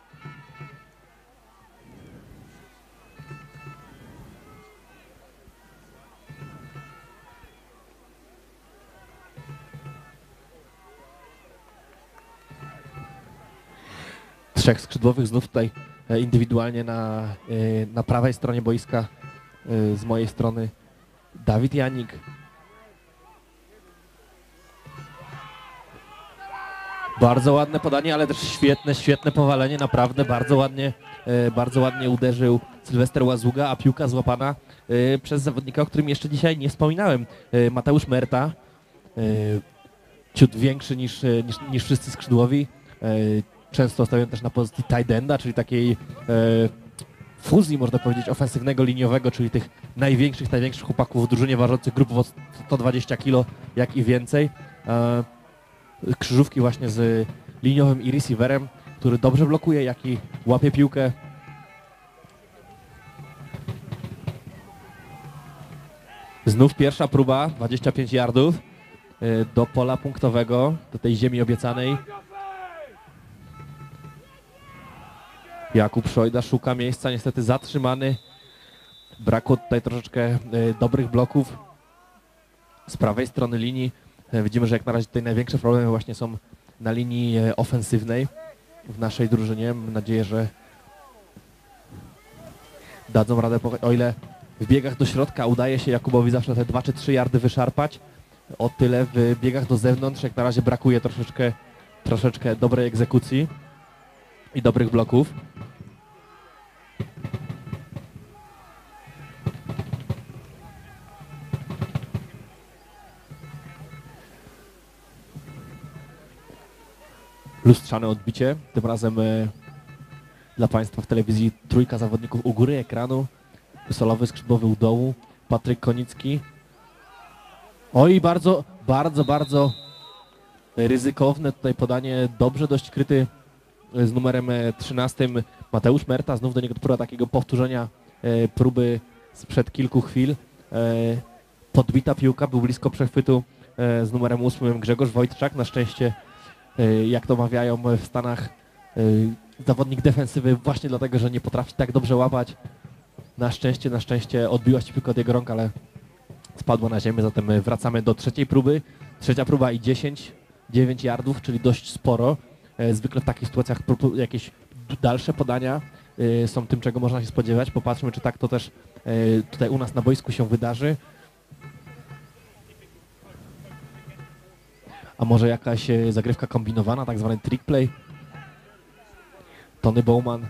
Trzech skrzydłowych znów tutaj indywidualnie na, na prawej stronie boiska, z mojej strony Dawid Janik. Bardzo ładne podanie, ale też świetne, świetne powalenie, naprawdę bardzo ładnie, e, bardzo ładnie uderzył Sylwester Łazuga, a piłka złapana e, przez zawodnika, o którym jeszcze dzisiaj nie wspominałem, e, Mateusz Merta, e, ciut większy niż, niż, niż wszyscy skrzydłowi, e, często stawiam też na pozycji tight enda, czyli takiej e, fuzji, można powiedzieć, ofensywnego, liniowego, czyli tych największych, największych chłopaków w drużynie ważących grupowo sto dwadzieścia kilo, jak i więcej. E, krzyżówki właśnie z liniowym i receiverem, który dobrze blokuje, jak i łapie piłkę. Znów pierwsza próba, dwadzieścia pięć yardów do pola punktowego, do tej ziemi obiecanej. Jakub Szojda szuka miejsca, niestety zatrzymany. Brakło tutaj troszeczkę dobrych bloków z prawej strony linii. Widzimy, że jak na razie tutaj największe problemy właśnie są na linii ofensywnej w naszej drużynie. Mam nadzieję, że dadzą radę, o ile w biegach do środka udaje się Jakubowi zawsze te dwa czy trzy yardy wyszarpać. O tyle w biegach do zewnątrz jak na razie brakuje troszeczkę, troszeczkę dobrej egzekucji i dobrych bloków. Lustrzane odbicie, tym razem e, dla Państwa w telewizji trójka zawodników u góry ekranu, solowy skrzydłowy u dołu, Patryk Konicki. Oj, bardzo, bardzo, bardzo ryzykowne tutaj podanie, dobrze dość kryty z numerem trzynastym Mateusz Merta, znów do niego próba takiego powtórzenia e, próby sprzed kilku chwil. E, podbita piłka, był blisko przechwytu e, z numerem ósmym Grzegorz Wojtczak, na szczęście jak to mawiają w Stanach, zawodnik defensywy właśnie dlatego, że nie potrafi tak dobrze łapać, Na szczęście, na szczęście odbiła się piłka od jego rąk, ale spadła na ziemię, zatem wracamy do trzeciej próby. Trzecia próba i dziesięć, dziewięć yardów, czyli dość sporo. Zwykle w takich sytuacjach jakieś dalsze podania są tym, czego można się spodziewać. Popatrzmy, czy tak to też tutaj u nas na boisku się wydarzy. A może jakaś zagrywka kombinowana, tak zwany trick play. Tony Bowman.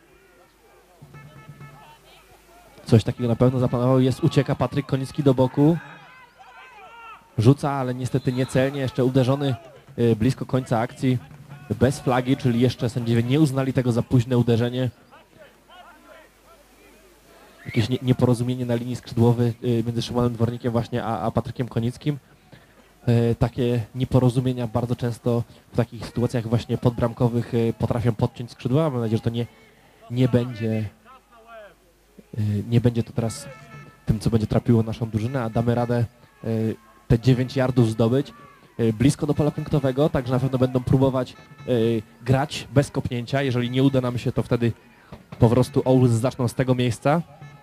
Coś takiego na pewno zaplanował. Jest, ucieka Patryk Konicki do boku. Rzuca, ale niestety niecelnie. Jeszcze uderzony blisko końca akcji. Bez flagi, czyli jeszcze sędziowie nie uznali tego za późne uderzenie. Jakieś nie, nieporozumienie na linii skrzydłowej między Szymonem Dwornikiem właśnie a, a Patrykiem Konickim. E, takie nieporozumienia bardzo często w takich sytuacjach właśnie podbramkowych e, potrafią podciąć skrzydła. Mam nadzieję, że to nie, nie będzie e, nie będzie to teraz tym, co będzie trapiło naszą drużynę, a damy radę e, te dziewięć yardów zdobyć. E, blisko do pola punktowego, także na pewno będą próbować e, grać bez kopnięcia. Jeżeli nie uda nam się, to wtedy po prostu Owls zaczną z tego miejsca.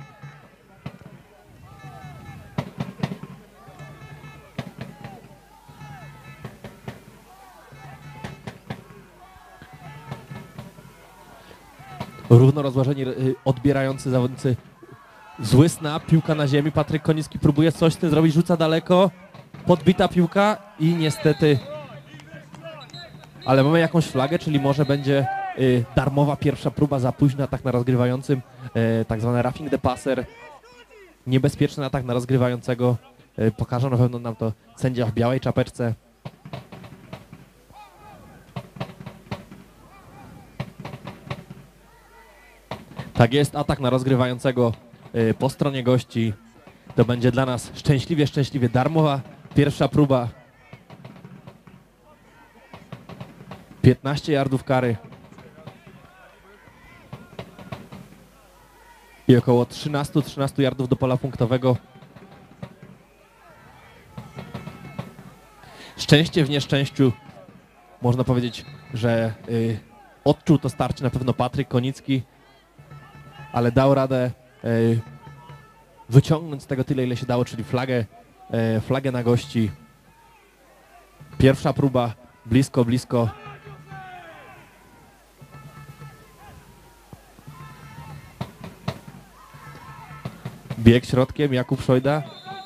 Równo rozłożeni, odbierający zawodnicy. Zły snap, piłka na ziemi. Patryk Konicki próbuje coś z tym zrobić, rzuca daleko. Podbita piłka i niestety... Ale mamy jakąś flagę, czyli może będzie y, darmowa pierwsza próba za późny atak na rozgrywającym. Y, tak zwany roughing the passer. Niebezpieczny atak na rozgrywającego. Y, pokaże na pewno nam to sędzia w białej czapeczce. Tak jest, atak na rozgrywającego y, po stronie gości. To będzie dla nas szczęśliwie, szczęśliwie darmowa pierwsza próba. piętnaście yardów kary. I około trzynaście trzynaście yardów do pola punktowego. Szczęście w nieszczęściu. Można powiedzieć, że y, odczuł to starcie na pewno Patryk Konicki, ale dał radę y, wyciągnąć z tego tyle, ile się dało, czyli flagę, y, flagę na gości. Pierwsza próba blisko, blisko. Bieg środkiem, Jakub Szojda.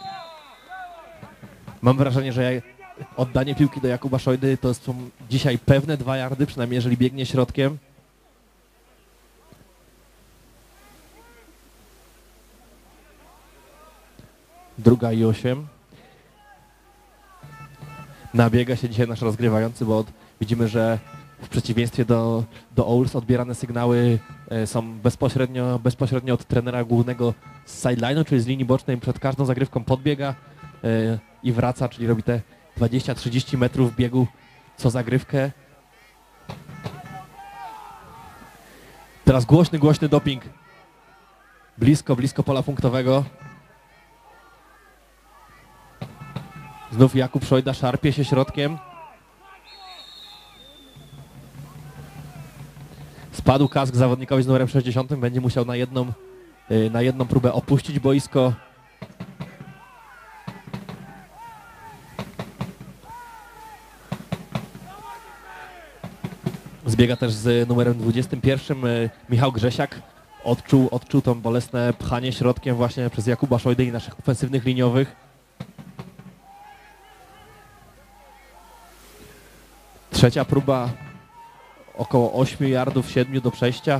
Mam wrażenie, że oddanie piłki do Jakuba Szojdy to są dzisiaj pewne dwa yardy, przynajmniej jeżeli biegnie środkiem. Druga i osiem. Nabiega się dzisiaj nasz rozgrywający, bo od, widzimy, że w przeciwieństwie do, do Owls odbierane sygnały e, są bezpośrednio, bezpośrednio od trenera głównego z sideline'u, czyli z linii bocznej. Przed każdą zagrywką podbiega e, i wraca, czyli robi te dwadzieścia trzydzieści metrów biegu co zagrywkę. Teraz głośny, głośny doping. Blisko, blisko pola punktowego. Znów Jakub Szojda szarpie się środkiem. Spadł kask zawodnikowi z numerem sześćdziesiątym. Będzie musiał na jedną, na jedną próbę opuścić boisko. Zbiega też z numerem dwudziestym pierwszym Michał Grzesiak. Odczuł, odczuł to bolesne pchanie środkiem właśnie przez Jakuba Szojdę i naszych ofensywnych liniowych. Trzecia próba, około ośmiu yardów, siedmiu do przejścia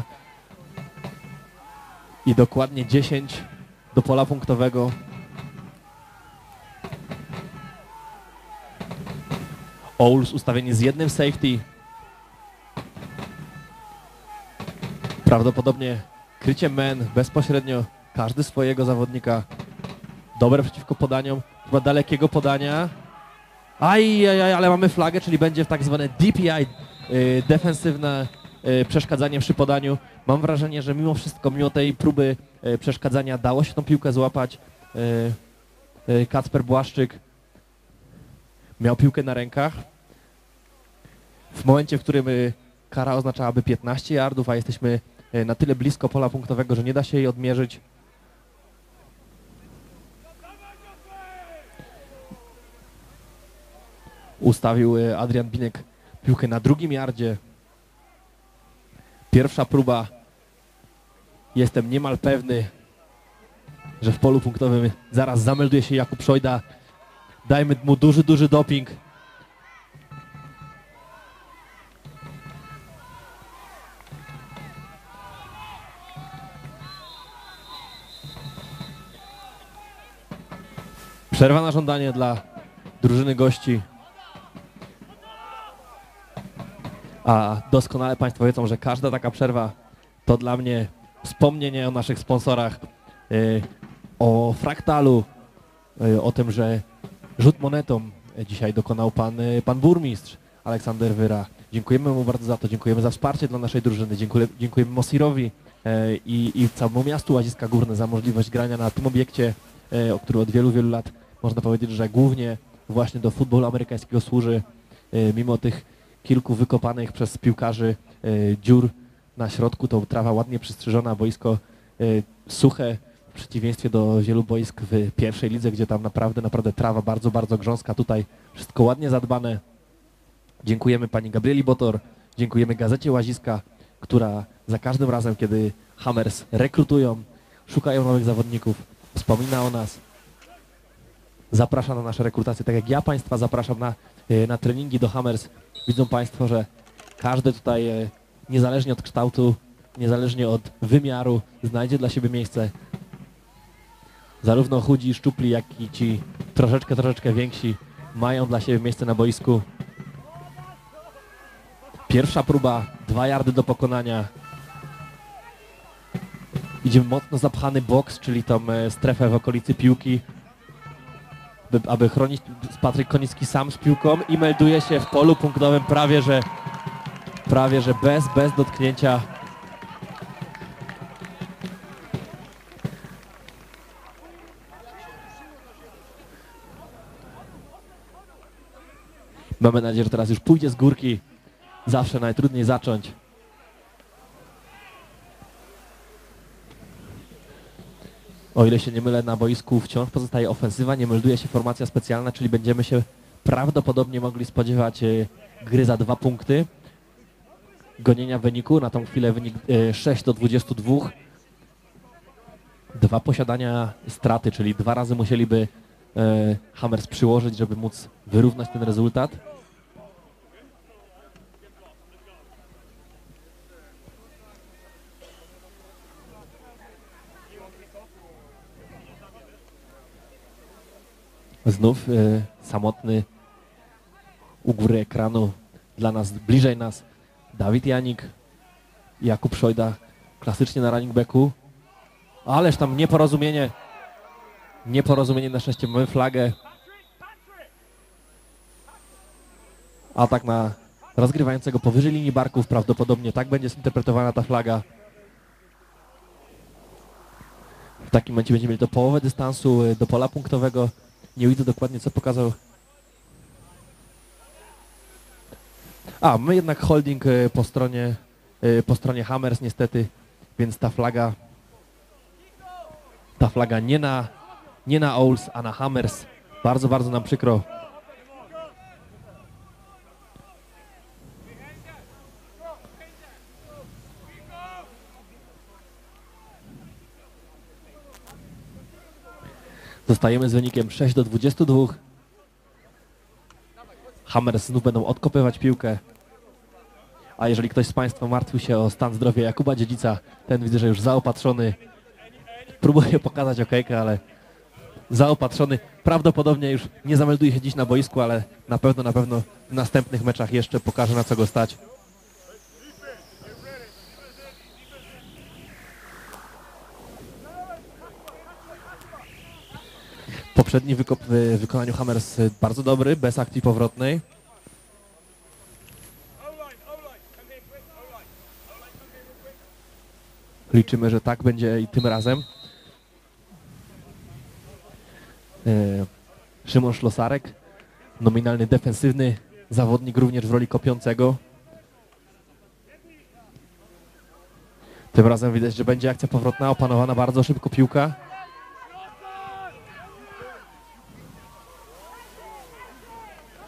i dokładnie dziesięć do pola punktowego. Owls ustawieni z jednym safety. Prawdopodobnie krycie man bezpośrednio, każdy swojego zawodnika. Dobre przeciwko podaniom, chyba dalekiego podania. Aj, aj, aj, ale mamy flagę, czyli będzie w tak zwane D P I, y, defensywne y, przeszkadzanie przy podaniu. Mam wrażenie, że mimo wszystko, mimo tej próby y, przeszkadzania dało się tą piłkę złapać. Y, y, Kacper Błaszczyk miał piłkę na rękach. W momencie, w którym y, kara oznaczałaby piętnaście yardów, a jesteśmy y, na tyle blisko pola punktowego, że nie da się jej odmierzyć, Ustawił Adrian Binek piłkę na drugim yardzie. Pierwsza próba. Jestem niemal pewny, że w polu punktowym zaraz zamelduje się Jakub Szojda. Dajmy mu duży, duży doping. Przerwa na żądanie dla drużyny gości. A doskonale Państwo wiedzą, że każda taka przerwa to dla mnie wspomnienie o naszych sponsorach, yy, o Fraktalu, yy, o tym, że rzut monetą dzisiaj dokonał pan, yy, pan burmistrz Aleksander Wyra. Dziękujemy mu bardzo za to, dziękujemy za wsparcie dla naszej drużyny, dziękuję, dziękujemy Mosirowi yy, i, i całemu miastu Łaziska Górne za możliwość grania na tym obiekcie, yy, o którym od wielu, wielu lat można powiedzieć, że głównie właśnie do futbolu amerykańskiego służy, yy, mimo tych kilku wykopanych przez piłkarzy yy, dziur na środku, to trawa ładnie przystrzyżona, boisko y, suche, w przeciwieństwie do wielu boisk w pierwszej lidze, gdzie tam naprawdę, naprawdę trawa bardzo, bardzo grząska. Tutaj wszystko ładnie zadbane. Dziękujemy pani Gabrieli Botor, dziękujemy Gazecie Łaziska, która za każdym razem, kiedy Hammers rekrutują, szukają nowych zawodników, wspomina o nas, zaprasza na nasze rekrutacje, tak jak ja Państwa zapraszam na, y, na treningi do Hammers. Widzą Państwo, że każdy tutaj y, niezależnie od kształtu, niezależnie od wymiaru, znajdzie dla siebie miejsce. Zarówno chudzi, szczupli, jak i ci troszeczkę, troszeczkę więksi mają dla siebie miejsce na boisku. Pierwsza próba, dwa yardy do pokonania. Idzie mocno zapchany boks, czyli tą strefę w okolicy piłki, by, aby chronić Patryk Konicki sam z piłką i melduje się w polu punktowym prawie, że Prawie, że bez, bez dotknięcia. Mamy nadzieję, że teraz już pójdzie z górki. Zawsze najtrudniej zacząć. O ile się nie mylę, na boisku wciąż pozostaje ofensywa, nie melduje się formacja specjalna, czyli będziemy się prawdopodobnie mogli spodziewać gry za dwa punkty. Gonienia wyniku, na tą chwilę wynik sześć do dwudziestu dwóch. Dwa posiadania straty, czyli dwa razy musieliby e, Hammers przyłożyć, żeby móc wyrównać ten rezultat. Znów e, samotny u góry ekranu, dla nas, bliżej nas Dawid Janik, Jakub Szojda, klasycznie na running backu. Ależ tam nieporozumienie, nieporozumienie, na szczęście mamy flagę. Atak na rozgrywającego powyżej linii barków, prawdopodobnie tak będzie zinterpretowana ta flaga. W takim momencie będziemy mieli do połowę dystansu do pola punktowego. Nie widzę dokładnie, co pokazał. A, my jednak holding po stronie, po stronie Hammers niestety, więc ta flaga, ta flaga nie na, nie na Owls, a na Hammers. Bardzo, bardzo nam przykro. Zostajemy z wynikiem sześć do dwudziestu dwóch. Hammers znów będą odkopywać piłkę. A jeżeli ktoś z Państwa martwił się o stan zdrowia Jakuba Dziedzica, ten widzę, że już zaopatrzony. Próbuję pokazać okejkę, ale zaopatrzony. Prawdopodobnie już nie zamelduje się dziś na boisku, ale na pewno, na pewno w następnych meczach jeszcze pokaże, na co go stać. Poprzedni wykop w wykonaniu Hammers bardzo dobry, bez akcji powrotnej. Liczymy, że tak będzie i tym razem. Szymon Szlosarek, nominalny defensywny zawodnik, również w roli kopiącego. Tym razem widać, że będzie akcja powrotna, opanowana bardzo szybko piłka.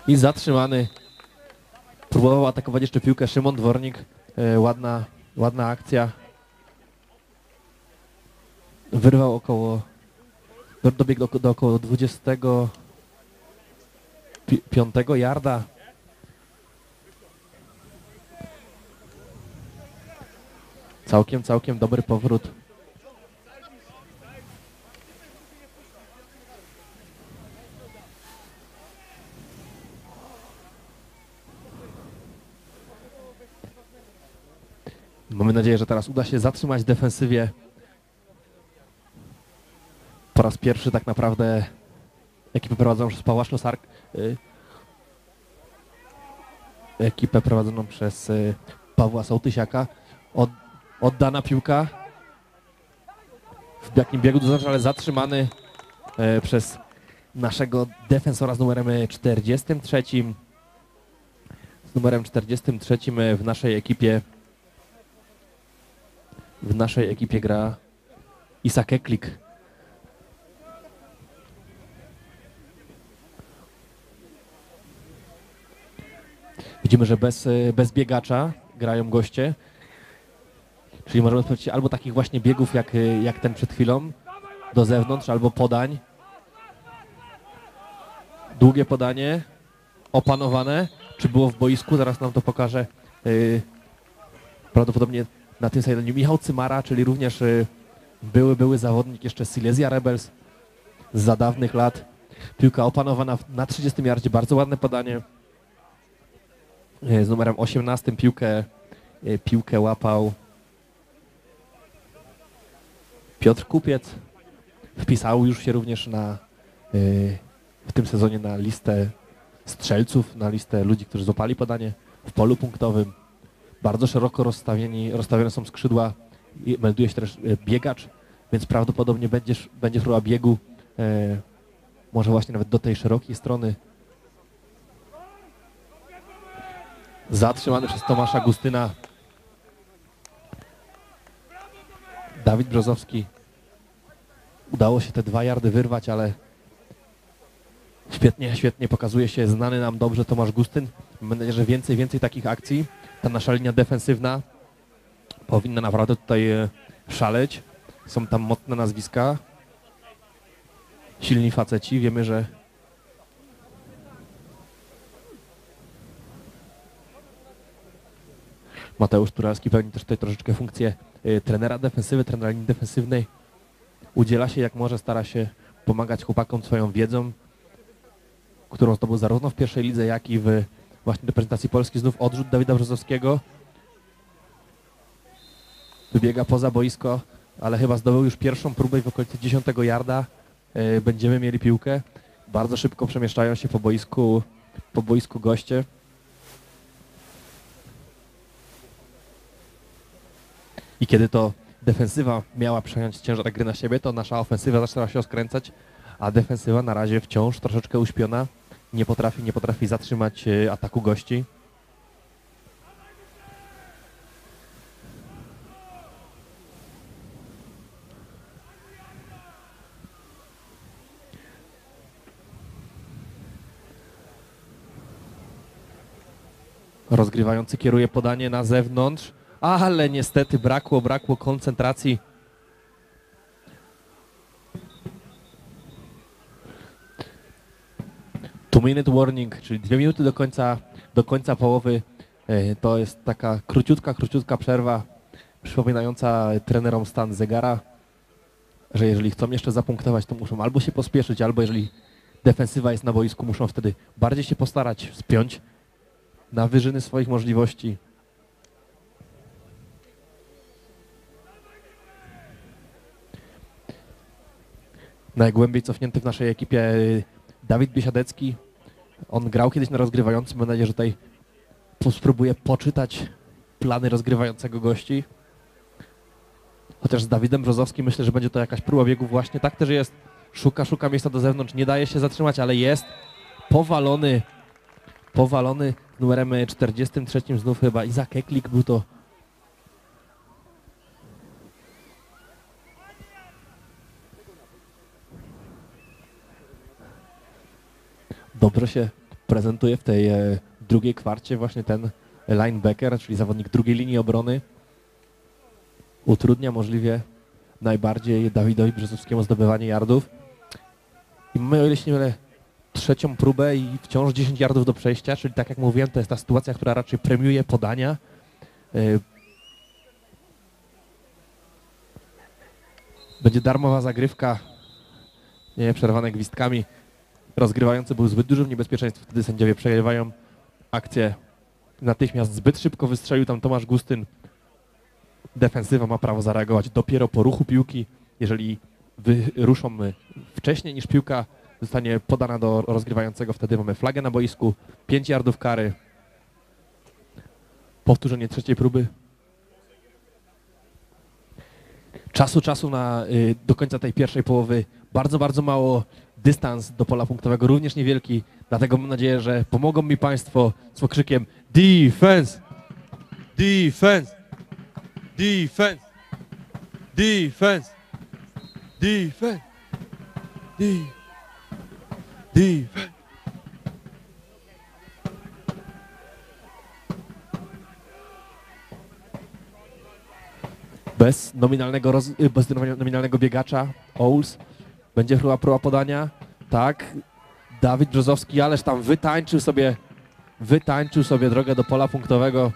I zatrzymany. Próbował atakować jeszcze piłkę Szymon Dwornik. E, ładna, ładna akcja. Wyrwał około, do, dobiegł do, do około dwudziestego piątego yarda. Całkiem, całkiem dobry powrót. Mamy nadzieję, że teraz uda się zatrzymać defensywie. Po raz pierwszy tak naprawdę ekipę prowadzoną przez Pawła Szlosark, y, ekipę prowadzoną przez y, Pawła Sołtysiaka. Od, oddana piłka. W jakim biegu do ale zatrzymany y, przez naszego defensora z numerem czterdziestym trzecim. Z numerem czterdziestym trzecim w naszej ekipie w naszej ekipie gra Isak Eklik. Widzimy, że bez, bez biegacza grają goście, czyli możemy powiedzieć albo takich właśnie biegów jak, jak ten przed chwilą do zewnątrz, albo podań. Długie podanie, opanowane. Czy było w boisku? Zaraz nam to pokaże. Yy, prawdopodobnie na tym sideline Michał Cymara, czyli również yy, były, były zawodnik jeszcze Silesia Rebels z za dawnych lat. Piłka opanowana na trzydziestym yardzie, bardzo ładne podanie. Yy, z numerem osiemnastym piłkę, yy, piłkę łapał Piotr Kupiec. Wpisał już się również na yy, w tym sezonie na listę strzelców, na listę ludzi, którzy złapali podanie w polu punktowym. Bardzo szeroko rozstawieni, rozstawione są skrzydła i melduje się też biegacz, więc prawdopodobnie będziesz, będzie próba biegu e, może właśnie nawet do tej szerokiej strony. Zatrzymany przez Tomasza Gustyna. Dawid Brzozowski. Udało się te dwa yardy wyrwać, ale Świetnie, świetnie pokazuje się znany nam dobrze Tomasz Gustyn. Mam nadzieję, że więcej, więcej takich akcji. Ta nasza linia defensywna powinna naprawdę tutaj szaleć. Są tam mocne nazwiska. Silni faceci. Wiemy, że Mateusz Turalski pełni też tutaj troszeczkę funkcję trenera defensywy, trenera linii defensywnej. Udziela się jak może, stara się pomagać chłopakom swoją wiedzą, którą zdobył zarówno w pierwszej lidze, jak i w właśnie reprezentacji Polski. Znów odrzut Dawida Brzozowskiego. Wybiega poza boisko, ale chyba zdobył już pierwszą próbę i w okolicy dziesiątego yarda yy, będziemy mieli piłkę. Bardzo szybko przemieszczają się po boisku, po boisku goście. I kiedy to defensywa miała przejąć ciężar gry na siebie, to nasza ofensywa zaczęła się rozkręcać, a defensywa na razie wciąż troszeczkę uśpiona. Nie potrafi, nie potrafi zatrzymać ataku gości. Rozgrywający kieruje podanie na zewnątrz, ale niestety brakło, brakło koncentracji. Two minute warning, czyli dwie minuty do końca, do końca połowy. To jest taka króciutka, króciutka przerwa, przypominająca trenerom stan zegara, że jeżeli chcą jeszcze zapunktować, to muszą albo się pospieszyć, albo jeżeli defensywa jest na boisku, muszą wtedy bardziej się postarać, spiąć na wyżyny swoich możliwości. Najgłębiej cofnięty w naszej ekipie Dawid Biesiadecki. On grał kiedyś na rozgrywającym. Mam nadzieję, że tutaj spróbuje poczytać plany rozgrywającego gości. Chociaż z Dawidem Brzozowskim myślę, że będzie to jakaś próba biegu właśnie. Tak też jest. Szuka, szuka miejsca do zewnątrz. Nie daje się zatrzymać, ale jest powalony. Powalony numerem czterdziestym trzecim znów chyba Isak Eklik był to. Dobrze się prezentuje w tej e, drugiej kwarcie właśnie ten linebacker, czyli zawodnik drugiej linii obrony. Utrudnia możliwie najbardziej Dawidowi Brzozowskiemu zdobywanie yardów. I mamy, o ile się nie mylę, trzecią próbę i wciąż dziesięć yardów do przejścia, czyli tak jak mówiłem, to jest ta sytuacja, która raczej premiuje podania. Będzie darmowa zagrywka, nie przerwane gwizdkami. Rozgrywający był zbyt dużym niebezpieczeństwem, wtedy sędziowie przegrywają akcję natychmiast. Zbyt szybko wystrzelił tam Tomasz Gustyn. Defensywa ma prawo zareagować dopiero po ruchu piłki. Jeżeli wyruszą wcześniej niż piłka zostanie podana do rozgrywającego, wtedy mamy flagę na boisku, pięć yardów kary. Powtórzenie trzeciej próby. Czasu, czasu na, y, do końca tej pierwszej połowy bardzo, bardzo mało. Dystans do pola punktowego również niewielki, dlatego mam nadzieję, że pomogą mi Państwo z okrzykiem defense, defense, defense, defense, defense, defense, defense. Bez nominalnego, roz, bez nominalnego biegacza Owls będzie próba, próba podania. Tak, Dawid Brzozowski, ależ tam wytańczył sobie, wytańczył sobie drogę do pola punktowego.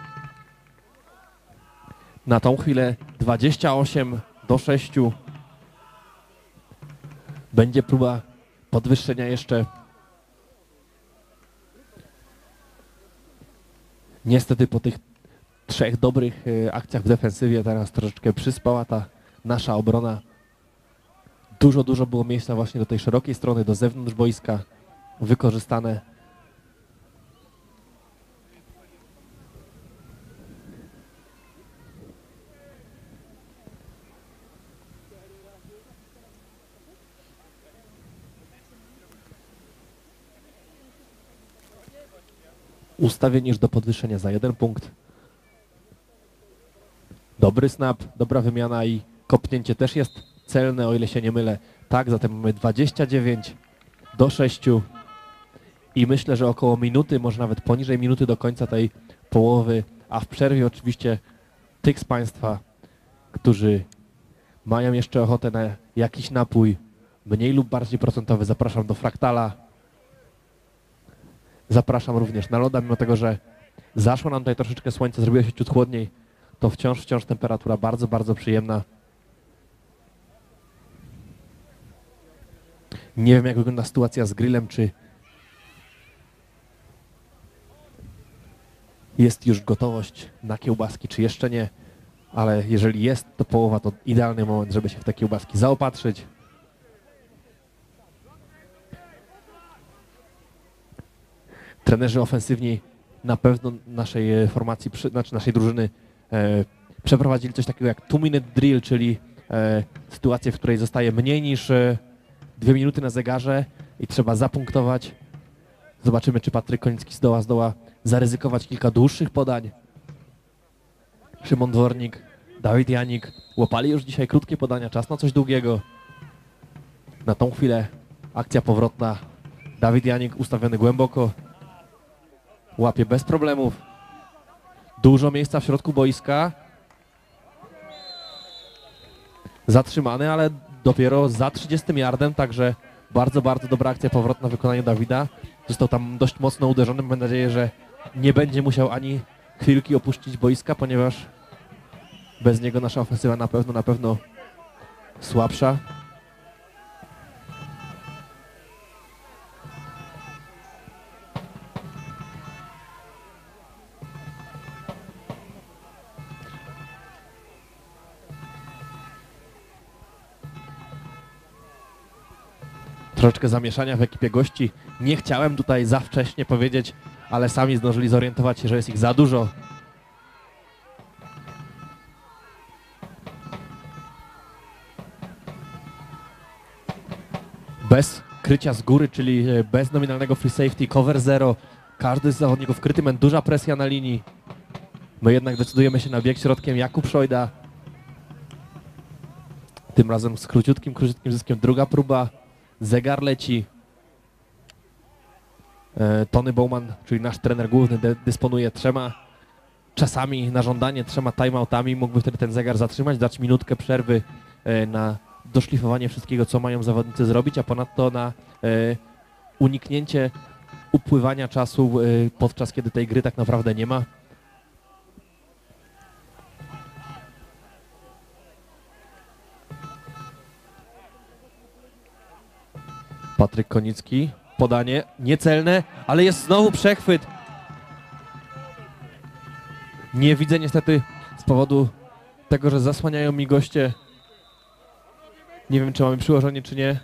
Na tą chwilę dwadzieścia osiem do sześciu. Będzie próba podwyższenia jeszcze. Niestety po tych trzech dobrych y, akcjach w defensywie teraz troszeczkę przyspała ta nasza obrona. Dużo, dużo było miejsca właśnie do tej szerokiej strony, do zewnątrz boiska wykorzystane. Ustawienie już do podwyższenia za jeden punkt. Dobry snap, dobra wymiana i kopnięcie też jest celne, o ile się nie mylę. Tak, zatem mamy dwadzieścia dziewięć do sześciu i myślę, że około minuty, może nawet poniżej minuty do końca tej połowy, a w przerwie oczywiście tych z Państwa, którzy mają jeszcze ochotę na jakiś napój, mniej lub bardziej procentowy, zapraszam do Fraktala. Zapraszam również na loda, mimo tego, że zaszło nam tutaj troszeczkę słońce, zrobiło się ciut chłodniej, to wciąż, wciąż temperatura bardzo, bardzo przyjemna. Nie wiem, jak wygląda sytuacja z grillem, czy jest już gotowość na kiełbaski, czy jeszcze nie, ale jeżeli jest, to połowa to idealny moment, żeby się w te kiełbaski zaopatrzyć. Trenerzy ofensywni na pewno naszej formacji, znaczy naszej drużyny e, przeprowadzili coś takiego jak two minute drill, czyli e, sytuację, w której zostaje mniej niż e, dwie minuty na zegarze i trzeba zapunktować. Zobaczymy, czy Patryk Konicki zdoła, zdoła zaryzykować kilka dłuższych podań. Szymon Dwornik, Dawid Janik łapali już dzisiaj krótkie podania, czas na coś długiego. Na tą chwilę akcja powrotna. Dawid Janik ustawiony głęboko. Łapie bez problemów. Dużo miejsca w środku boiska. Zatrzymany, ale dopiero za trzydziestym yardem, także bardzo, bardzo dobra akcja powrotna w wykonaniu Dawida. Został tam dość mocno uderzony. Mam nadzieję, że nie będzie musiał ani chwilki opuścić boiska, ponieważ bez niego nasza ofensywa na pewno, na pewno słabsza. Troszeczkę zamieszania w ekipie gości. Nie chciałem tutaj za wcześnie powiedzieć, ale sami zdążyli zorientować się, że jest ich za dużo. Bez krycia z góry, czyli bez nominalnego free safety, cover zero. Każdy z zawodników kryty, men, duża presja na linii. My jednak decydujemy się na bieg środkiem. Jakub Szojda. Tym razem z króciutkim, króciutkim zyskiem druga próba. Zegar leci. E, Tony Bowman, czyli nasz trener główny, dy- dysponuje trzema czasami na żądanie, trzema timeoutami. Mógłby wtedy ten zegar zatrzymać, dać minutkę przerwy e, na doszlifowanie wszystkiego, co mają zawodnicy zrobić, a ponadto na e, uniknięcie upływania czasu, e, podczas kiedy tej gry tak naprawdę nie ma. Patryk Konicki, podanie niecelne, ale jest znowu przechwyt. Nie widzę niestety z powodu tego, że zasłaniają mi goście. Nie wiem, czy mamy przyłożenie, czy nie.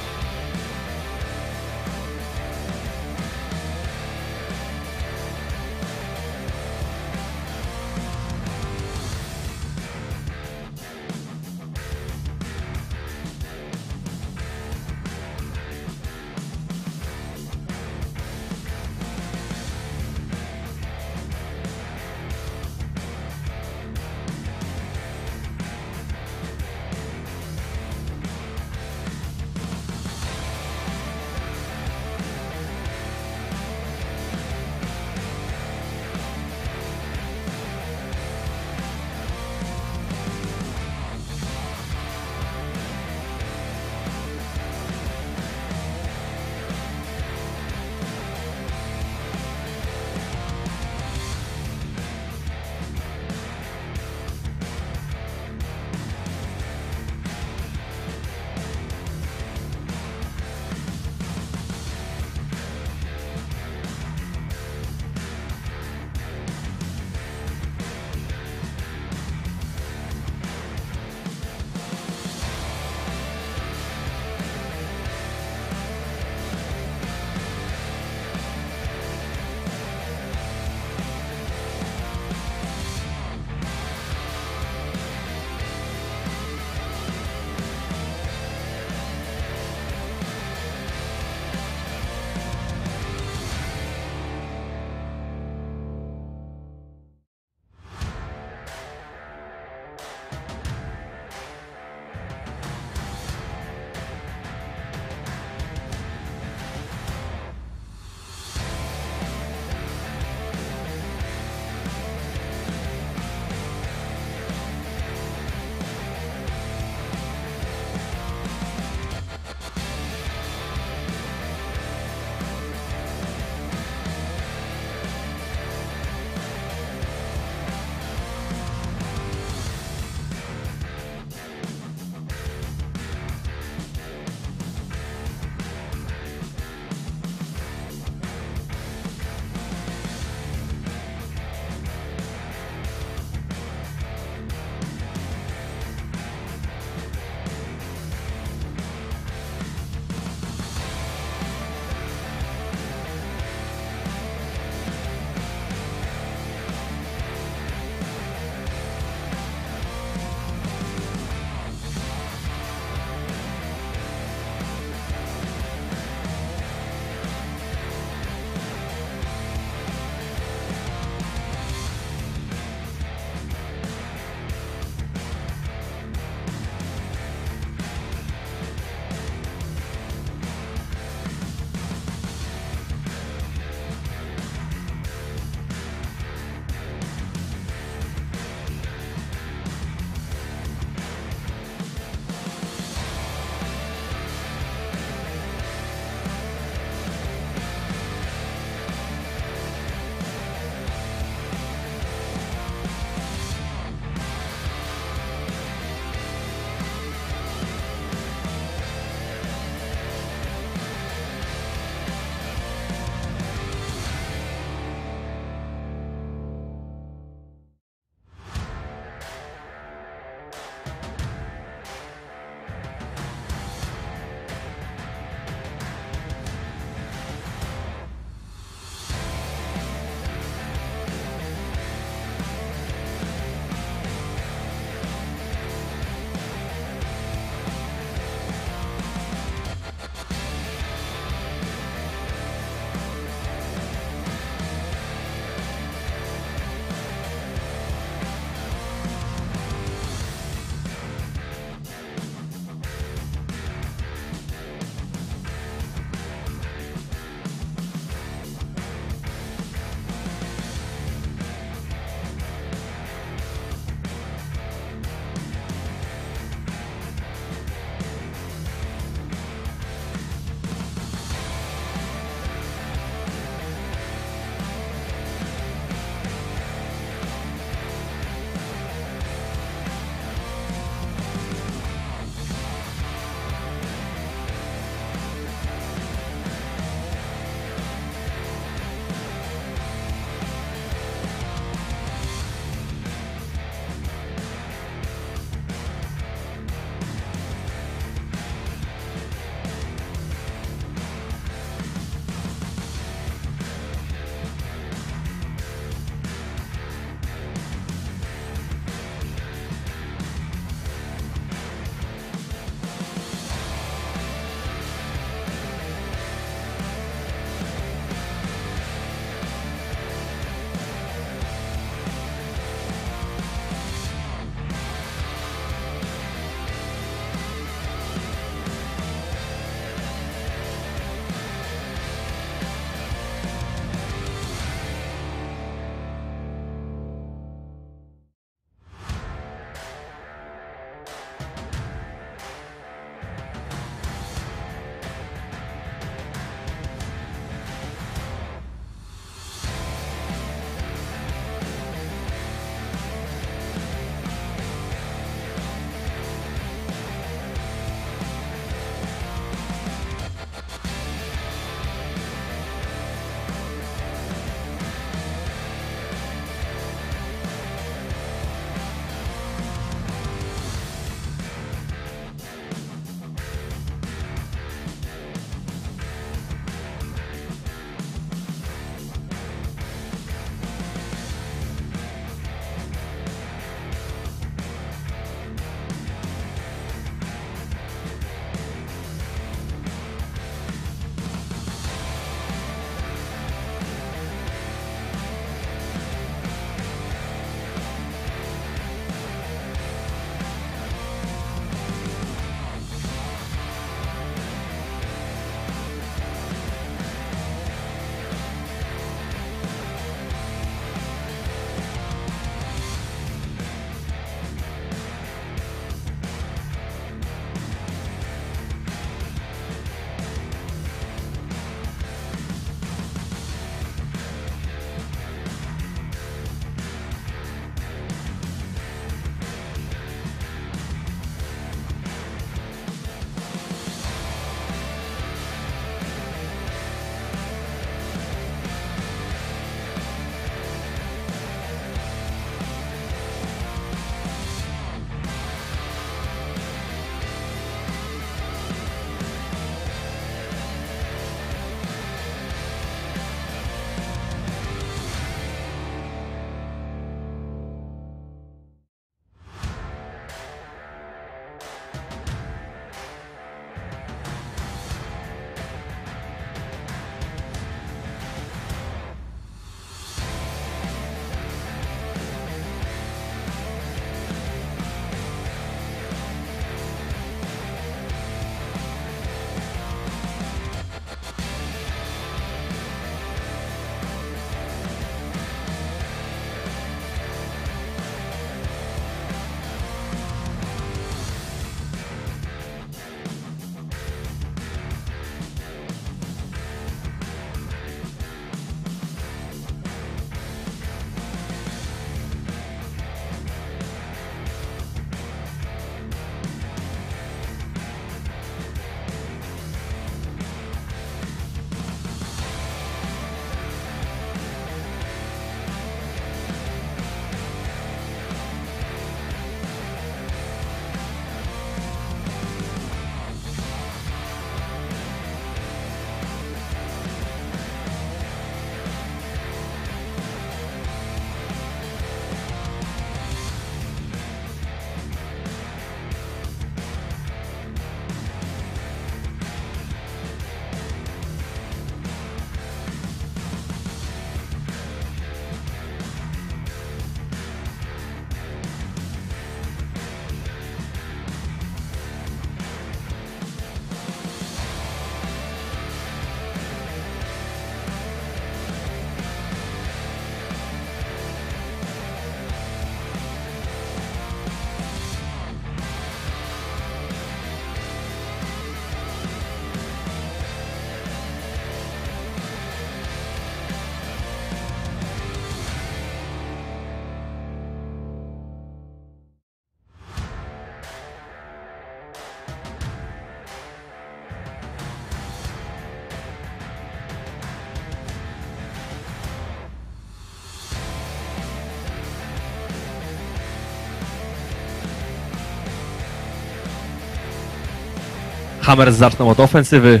Hammers zaczną od ofensywy.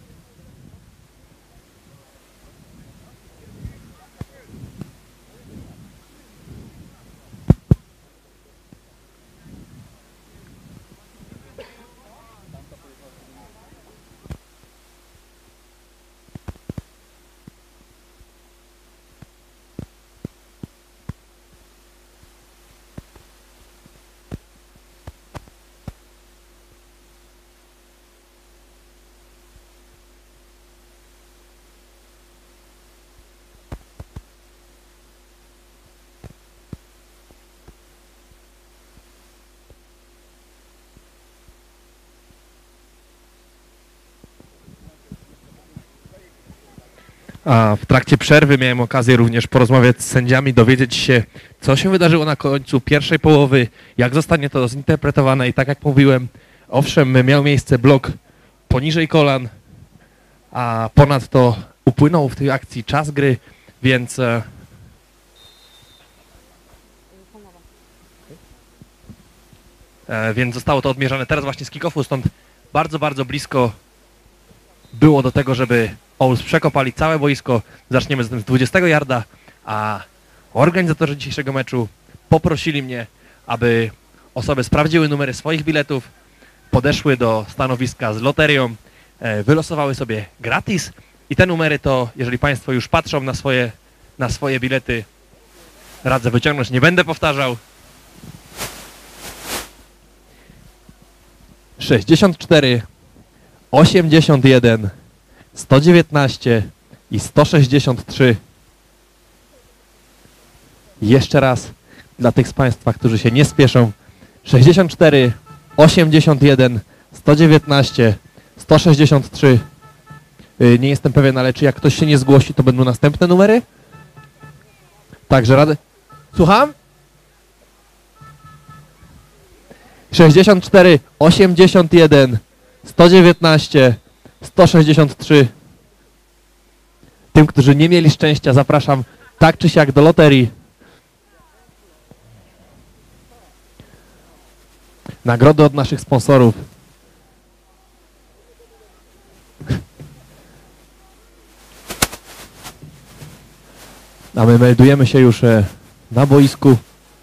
A w trakcie przerwy miałem okazję również porozmawiać z sędziami, dowiedzieć się, co się wydarzyło na końcu pierwszej połowy, jak zostanie to zinterpretowane i tak jak mówiłem, owszem, miał miejsce blok poniżej kolan, a ponadto upłynął w tej akcji czas gry, więc e, e, więc zostało to odmierzone teraz właśnie z kick-offu, stąd bardzo, bardzo blisko było do tego, żeby Owls przekopali całe boisko. Zaczniemy zatem z dwudziestego yarda, a organizatorzy dzisiejszego meczu poprosili mnie, aby osoby sprawdziły numery swoich biletów, podeszły do stanowiska z loterią, wylosowały sobie gratis i te numery to, jeżeli Państwo już patrzą na swoje, na swoje bilety, radzę wyciągnąć, nie będę powtarzał. sześćdziesiąt cztery, osiemdziesiąt jeden, sto dziewiętnaście i sto sześćdziesiąt trzy. Jeszcze raz dla tych z Państwa, którzy się nie spieszą. sześćdziesiąt cztery, osiemdziesiąt jeden, sto dziewiętnaście, sto sześćdziesiąt trzy. Nie jestem pewien, ale czy jak ktoś się nie zgłosi, to będą następne numery? Także radę... Słucham? sześćdziesiąt cztery, osiemdziesiąt jeden, sto dziewiętnaście, sto sześćdziesiąt trzy. Tym, którzy nie mieli szczęścia, zapraszam tak czy siak do loterii. Nagrody od naszych sponsorów. A my meldujemy się już na boisku.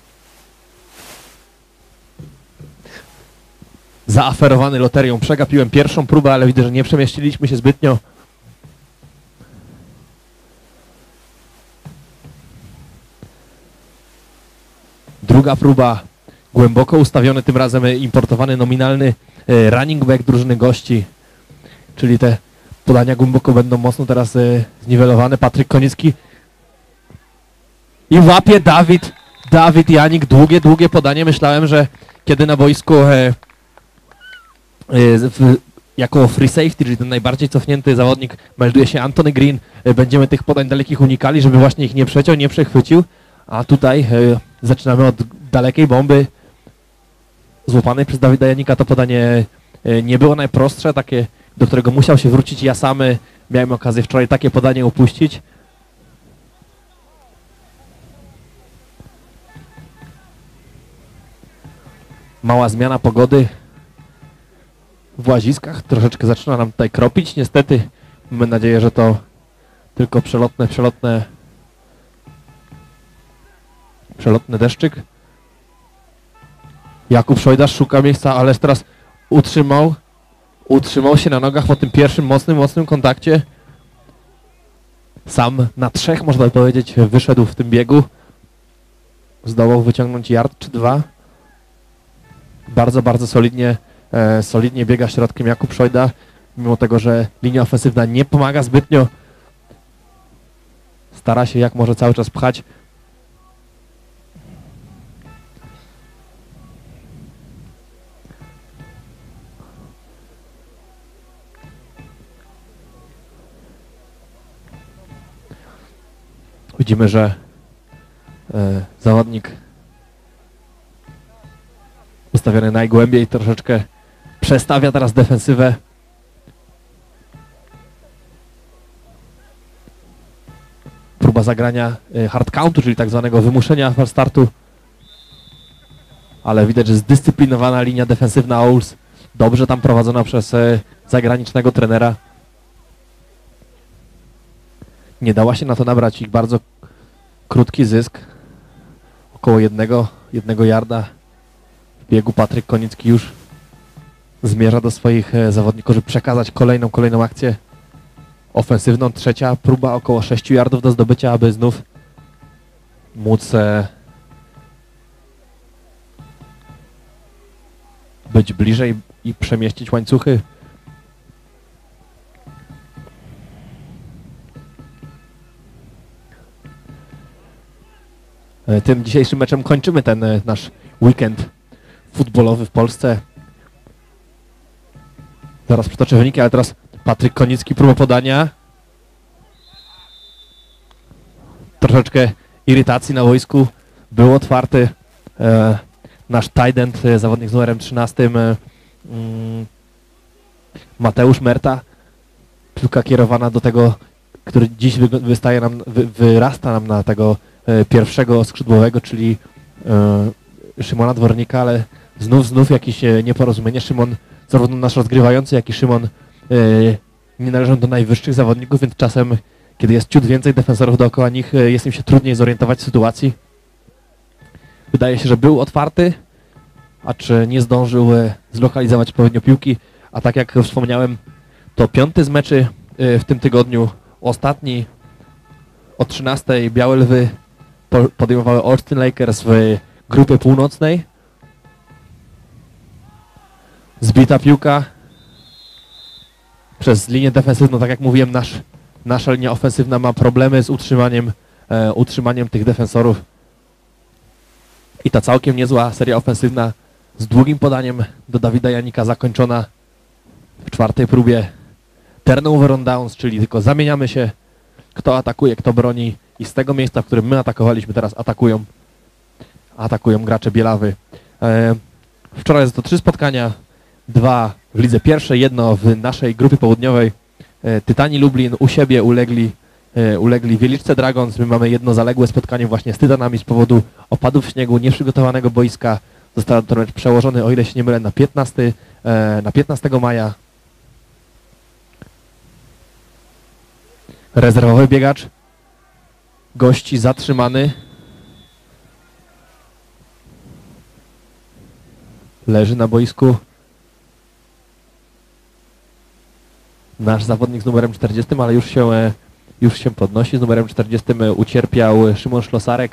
Zaaferowany loterią. Przegapiłem pierwszą próbę, ale widzę, że nie przemieściliśmy się zbytnio. Druga próba. Głęboko ustawiony, tym razem importowany nominalny running back drużyny gości. Czyli te podania głęboko będą mocno teraz zniwelowane. Patryk Konicki. I łapie Dawid. Dawid Janik. Długie, długie podanie. Myślałem, że kiedy na boisku jako free safety, czyli ten najbardziej cofnięty zawodnik, melduje się Anthony Green, będziemy tych podań dalekich unikali, żeby właśnie ich nie przeciął, nie przechwycił, a tutaj zaczynamy od dalekiej bomby złapanej przez Dawida Janika. To podanie nie było najprostsze, takie, do którego musiał się wrócić. Ja sam miałem okazję wczoraj takie podanie upuścić. Mała zmiana pogody w Łaziskach, troszeczkę zaczyna nam tutaj kropić. Niestety mamy nadzieję, że to tylko przelotne, przelotne, przelotny deszczyk. Jakub Szojdarz szuka miejsca, ale teraz utrzymał, utrzymał się na nogach po tym pierwszym mocnym, mocnym kontakcie. Sam na trzech, można by powiedzieć, wyszedł w tym biegu. Zdołał wyciągnąć yard czy dwa. Bardzo, bardzo solidnie, e, solidnie biega środkiem Jakub Szojda, mimo tego, że linia ofensywna nie pomaga zbytnio. Stara się jak może cały czas pchać. Widzimy, że e, zawodnik ustawiony najgłębiej troszeczkę przestawia teraz defensywę. Próba zagrania hard countu, czyli tak zwanego wymuszenia fal startu. Ale widać, że zdyscyplinowana linia defensywna Owls dobrze tam prowadzona przez e, zagranicznego trenera. Nie dała się na to nabrać ich bardzo krótki zysk. Około jednego, jednego yarda w biegu Patryk Konicki już zmierza do swoich e, zawodników, żeby przekazać kolejną, kolejną akcję ofensywną. Trzecia próba, około sześciu yardów do zdobycia, aby znów móc e, być bliżej i przemieścić łańcuchy. E, tym dzisiejszym meczem kończymy ten e, nasz weekend futbolowy w Polsce. Zaraz przytoczę wyniki, ale teraz Patryk Konicki, próba podania. Troszeczkę irytacji na boisku. Był otwarty e, nasz tight end, e, zawodnik z numerem trzynastym, e, mm, Mateusz Merta. Piłka kierowana do tego, który dziś wy, wystaje nam, wy, wyrasta nam na tego e, pierwszego skrzydłowego, czyli e, Szymona Dwornika, ale znów, znów jakieś e, nieporozumienie. Szymon, zarówno nasz rozgrywający, jak i Szymon e, nie należą do najwyższych zawodników, więc czasem, kiedy jest ciut więcej defensorów dookoła nich, e, jest im się trudniej zorientować w sytuacji. Wydaje się, że był otwarty, a czy nie zdążył e, zlokalizować odpowiednio piłki, a tak jak wspomniałem, to piąty z meczy e, w tym tygodniu, ostatni o trzynastej Białe Lwy po, podejmowały Austin Lakers w grupie północnej. Zbita piłka przez linię defensywną, tak jak mówiłem, nasz, nasza linia ofensywna ma problemy z utrzymaniem, e, utrzymaniem tych defensorów. I ta całkiem niezła seria ofensywna z długim podaniem do Dawida Janika zakończona w czwartej próbie turnover on downs, czyli tylko zamieniamy się, kto atakuje, kto broni i z tego miejsca, w którym my atakowaliśmy, teraz atakują, atakują gracze Bielawy. E, wczoraj jest to trzy spotkania, dwa w lidze pierwszej, jedno w naszej grupie południowej. E, Tytani Lublin u siebie ulegli, e, ulegli Wieliczce Dragons. My mamy jedno zaległe spotkanie właśnie z Tytanami z powodu opadów śniegu, nieprzygotowanego boiska. Został ten mecz przełożony, o ile się nie mylę, na piętnastego, e, na piętnastego maja. Rezerwowy biegacz gości zatrzymany. Leży na boisku nasz zawodnik z numerem czterdziestym, ale już się, już się podnosi. Z numerem czterdziestym ucierpiał Szymon Szlosarek.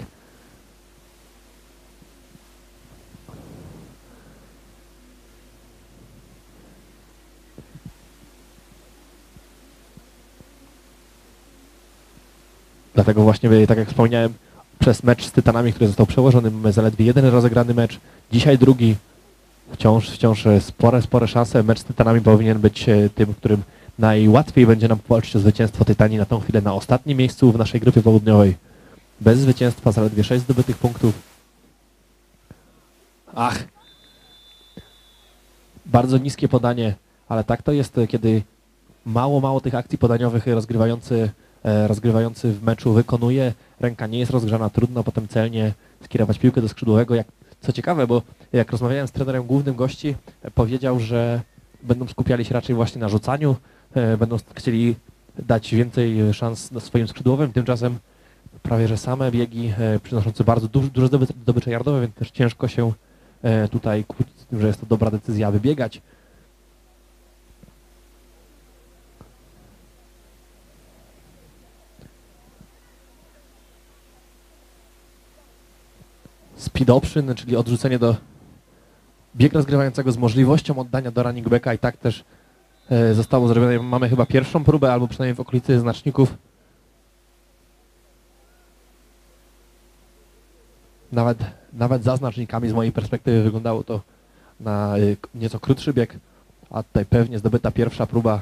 Dlatego właśnie, tak jak wspomniałem, przez mecz z Tytanami, który został przełożony, mamy zaledwie jeden rozegrany mecz. Dzisiaj drugi. Wciąż, wciąż spore, spore szanse. Mecz z Tytanami powinien być tym, w którym najłatwiej będzie nam powalczyć o zwycięstwo. Tytani na tą chwilę na ostatnim miejscu w naszej grupie południowej. Bez zwycięstwa, zaledwie sześć zdobytych punktów. Ach! Bardzo niskie podanie, ale tak to jest, kiedy mało, mało tych akcji podaniowych rozgrywający, rozgrywający w meczu wykonuje. Ręka nie jest rozgrzana, trudno potem celnie skierować piłkę do skrzydłowego. Jak, co ciekawe, bo jak rozmawiałem z trenerem głównym gości, powiedział, że będą skupiali się raczej właśnie na rzucaniu, będą chcieli dać więcej szans swoim skrzydłowym, tymczasem prawie że same biegi przynoszące bardzo duże, duże zdobycze yardowe, więc też ciężko się tutaj kłócić z tym, że jest to dobra decyzja, aby biegać. Speed option, czyli odrzucenie do bieg rozgrywającego z możliwością oddania do running backa i tak też e, zostało zrobione. Mamy chyba pierwszą próbę, albo przynajmniej w okolicy znaczników. Nawet, nawet za znacznikami z mojej perspektywy wyglądało to na y, nieco krótszy bieg, a tutaj pewnie zdobyta pierwsza próba.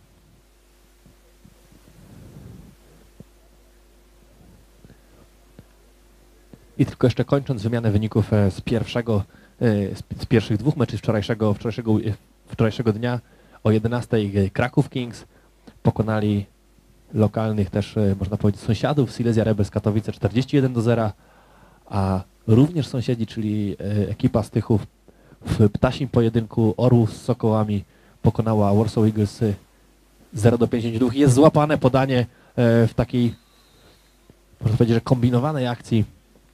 I tylko jeszcze kończąc wymianę wyników z pierwszego, z pierwszych dwóch meczy wczorajszego, wczorajszego, wczorajszego dnia o jedenastej Kraków Kings pokonali lokalnych też, można powiedzieć, sąsiadów Silesia Rebels Katowice czterdzieści jeden do zera, a również sąsiedzi, czyli ekipa z Tychów, W ptasim pojedynku Orłów z Sokołami pokonała Warsaw Eagles zero do pięćdziesięciu dwa. Jest złapane podanie w takiej, można powiedzieć, że kombinowanej akcji.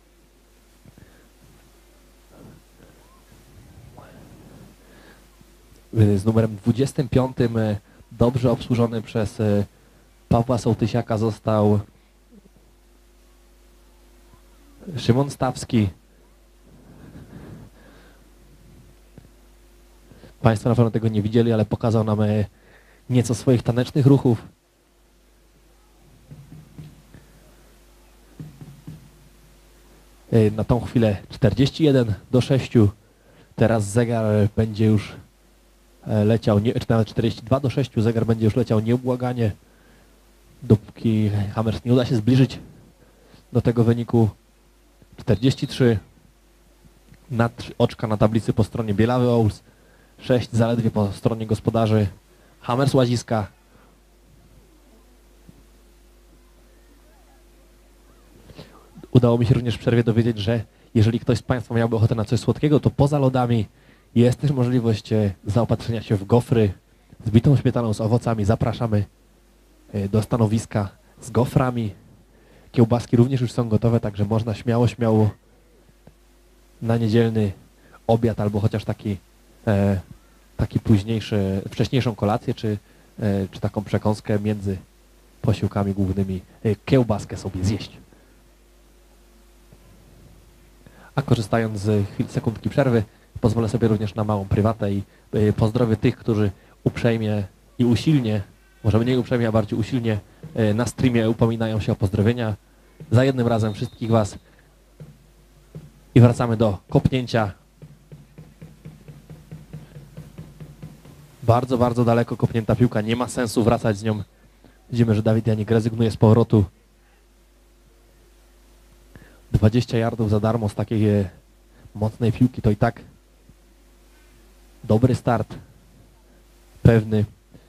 Z numerem dwudziestym piątym, dobrze obsłużony przez Pawła Sołtysiaka, został Szymon Stawski. Państwo na pewno tego nie widzieli, ale pokazał nam nieco swoich tanecznych ruchów. Na tą chwilę czterdzieści jeden do sześciu. Teraz zegar będzie już leciał, nie, czy nawet czterdzieści dwa do sześciu, zegar będzie już leciał nieubłaganie, dopóki Hammers nie uda się zbliżyć do tego wyniku. czterdzieści trzy nad, oczka na tablicy po stronie Bielawy Owls, sześć zaledwie po stronie gospodarzy Hammers Łaziska. Udało mi się również w przerwie dowiedzieć, że jeżeli ktoś z Państwa miałby ochotę na coś słodkiego, to poza lodami jest też możliwość zaopatrzenia się w gofry z bitą śmietaną, z owocami. Zapraszamy do stanowiska z goframi. Kiełbaski również już są gotowe, także można śmiało, śmiało na niedzielny obiad albo chociaż taki, e, taki późniejszy, wcześniejszą kolację, czy, e, czy taką przekąskę między posiłkami głównymi, e, kiełbaskę sobie zjeść. A korzystając z chwil, sekundki przerwy, pozwolę sobie również na małą prywatę i y, pozdrowię tych, którzy uprzejmie i usilnie, może mniej uprzejmie, a bardziej usilnie y, na streamie upominają się o pozdrowienia. Za jednym razem wszystkich Was. I wracamy do kopnięcia. Bardzo, bardzo daleko kopnięta piłka. Nie ma sensu wracać z nią. Widzimy, że Dawid Janik rezygnuje z powrotu. dwadzieścia yardów za darmo z takiej e, mocnej piłki to i tak dobry start, pewny.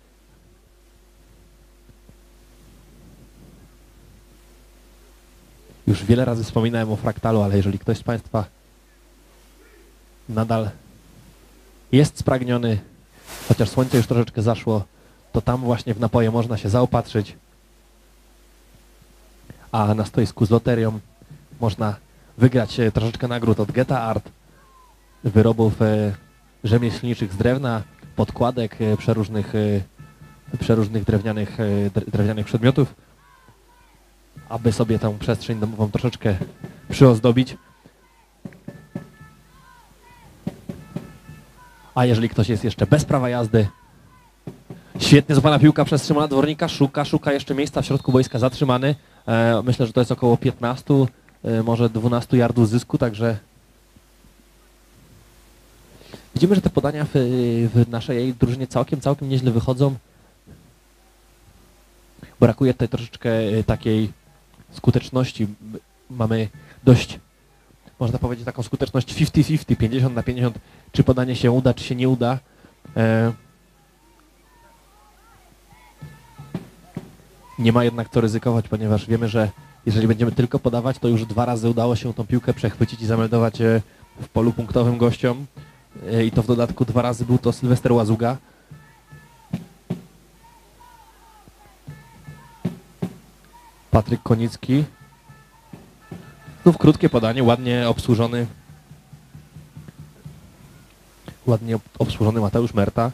Już wiele razy wspominałem o fraktalu, ale jeżeli ktoś z Państwa nadal jest spragniony, chociaż słońce już troszeczkę zaszło, to tam właśnie w napoje można się zaopatrzyć, a na stoisku z loterią można wygrać troszeczkę nagród od Geta Art, wyrobów e, rzemieślniczych z drewna, podkładek, e, przeróżnych, e, przeróżnych drewnianych, e, drewnianych przedmiotów, aby sobie tę przestrzeń domową troszeczkę przyozdobić. A jeżeli ktoś jest jeszcze bez prawa jazdy, świetnie złapana piłka przez Szymona Dwornika, szuka, szuka jeszcze miejsca w środku boiska, zatrzymany. E, myślę, że to jest około piętnastu, może dwunastu yardów zysku, także widzimy, że te podania w, w naszej drużynie całkiem, całkiem nieźle wychodzą. Brakuje tutaj troszeczkę takiej skuteczności. Mamy dość, można powiedzieć, taką skuteczność pięćdziesiąt pięćdziesiąt, pięćdziesiąt na pięćdziesiąt, czy podanie się uda, czy się nie uda. E... Nie ma jednak co ryzykować, ponieważ wiemy, że jeżeli będziemy tylko podawać, to już dwa razy udało się tą piłkę przechwycić i zameldować w polu punktowym gościom. I to w dodatku dwa razy był to Sylwester Łazuga. Patryk Konicki. Znów krótkie podanie, ładnie obsłużony. Ładnie obsłużony Mateusz Merta.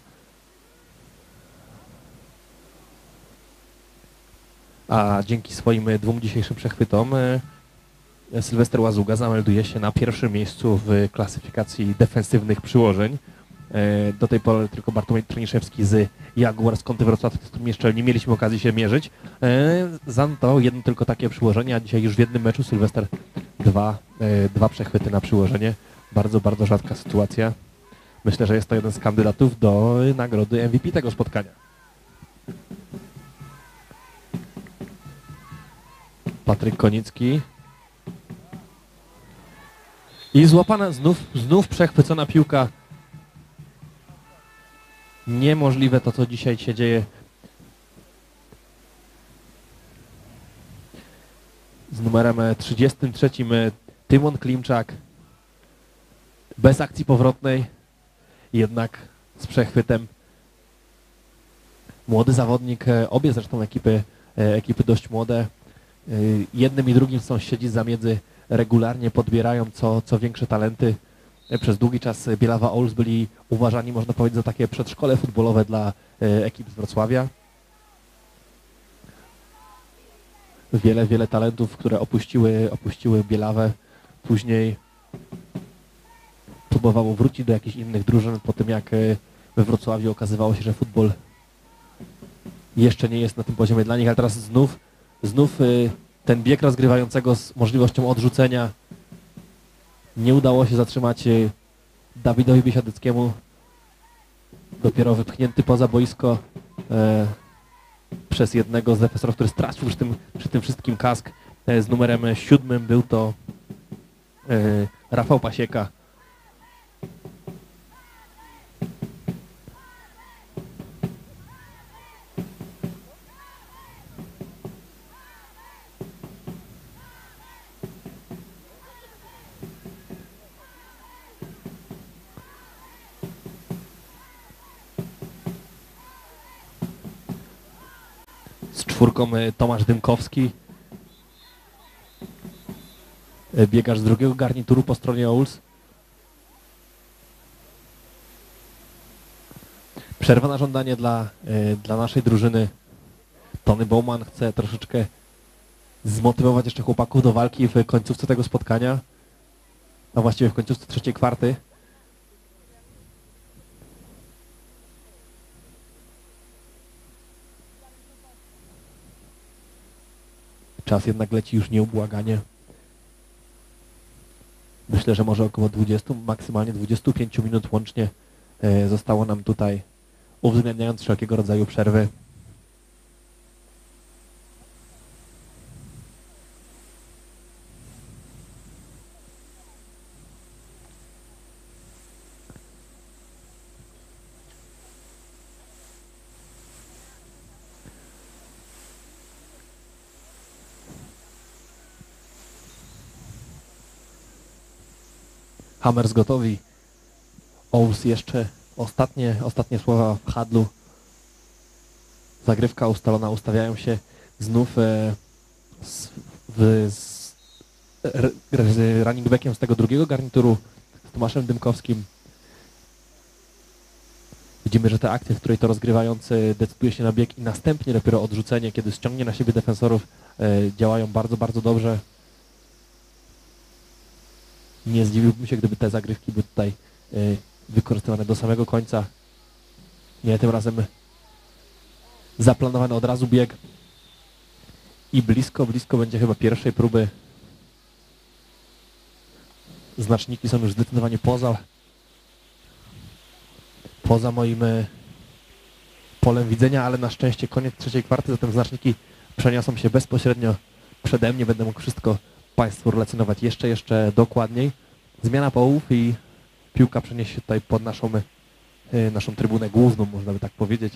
A dzięki swoim dwóm dzisiejszym przechwytom Sylwester Łazuga zamelduje się na pierwszym miejscu w klasyfikacji defensywnych przyłożeń. Do tej pory tylko Bartłomiej Troniszewski z Jaguar z Kąty Wrocław, z którym jeszcze nie mieliśmy okazji się mierzyć. Za to jedno tylko takie przyłożenie, a dzisiaj już w jednym meczu Sylwester dwa, dwa przechwyty na przyłożenie. Bardzo, bardzo rzadka sytuacja. Myślę, że jest to jeden z kandydatów do nagrody M V P tego spotkania. Patryk Konicki. I złapana znów, znów przechwycona piłka. Niemożliwe to, co dzisiaj się dzieje. Z numerem trzydziestym trzecim Tymon Klimczak. Bez akcji powrotnej. jednak z przechwytem. Młody zawodnik, obie zresztą ekipy, ekipy dość młode. Jednym i drugim sąsiedzi z zamiedzy regularnie podbierają co, co większe talenty. Przez długi czas Bielawa Owls byli uważani, można powiedzieć, za takie przedszkole futbolowe dla ekip z Wrocławia. Wiele, wiele talentów, które opuściły, opuściły Bielawę, później próbowało wrócić do jakichś innych drużyn, po tym jak we Wrocławiu okazywało się, że futbol jeszcze nie jest na tym poziomie dla nich, ale teraz znów, znów ten bieg rozgrywającego z możliwością odrzucenia. Nie udało się zatrzymać Dawidowi Biesiadyckiemu. Dopiero wypchnięty poza boisko e, przez jednego z defensorów, który stracił przy tym, przy tym wszystkim kask e, z numerem siódmym. Był to e, Rafał Pasieka. Z czwórką Tomasz Dymkowski, biegacz z drugiego garnituru po stronie Owls. Przerwa na żądanie dla, dla naszej drużyny. Tony Bowman chce troszeczkę zmotywować jeszcze chłopaków do walki w końcówce tego spotkania, a właściwie w końcówce trzeciej kwarty. Czas jednak leci już nieubłaganie. Myślę, że może około dwudziestu, maksymalnie dwudziestu pięciu minut łącznie zostało nam tutaj, uwzględniając wszelkiego rodzaju przerwy. Hammers gotowi. Owls jeszcze ostatnie, ostatnie słowa w hadlu. Zagrywka ustalona, ustawiają się znów e, z, w, z, r, z running backiem z tego drugiego garnituru, z Tomaszem Dymkowskim. Widzimy, że te akcje, w której to rozgrywający decyduje się na bieg i następnie dopiero odrzucenie, kiedy ściągnie na siebie defensorów, e, działają bardzo, bardzo dobrze. Nie zdziwiłbym się, gdyby te zagrywki były tutaj y, wykorzystywane do samego końca. Nie, tym razem zaplanowany od razu bieg i blisko, blisko będzie chyba pierwszej próby. Znaczniki są już zdecydowanie poza poza moim y, polem widzenia, ale na szczęście koniec trzeciej kwarty, zatem znaczniki przeniosą się bezpośrednio przede mnie. Będę mógł wszystko Państwu relacjonować jeszcze, jeszcze dokładniej. Zmiana połów i piłka przeniesie się tutaj pod naszą, y, naszą trybunę główną, można by tak powiedzieć.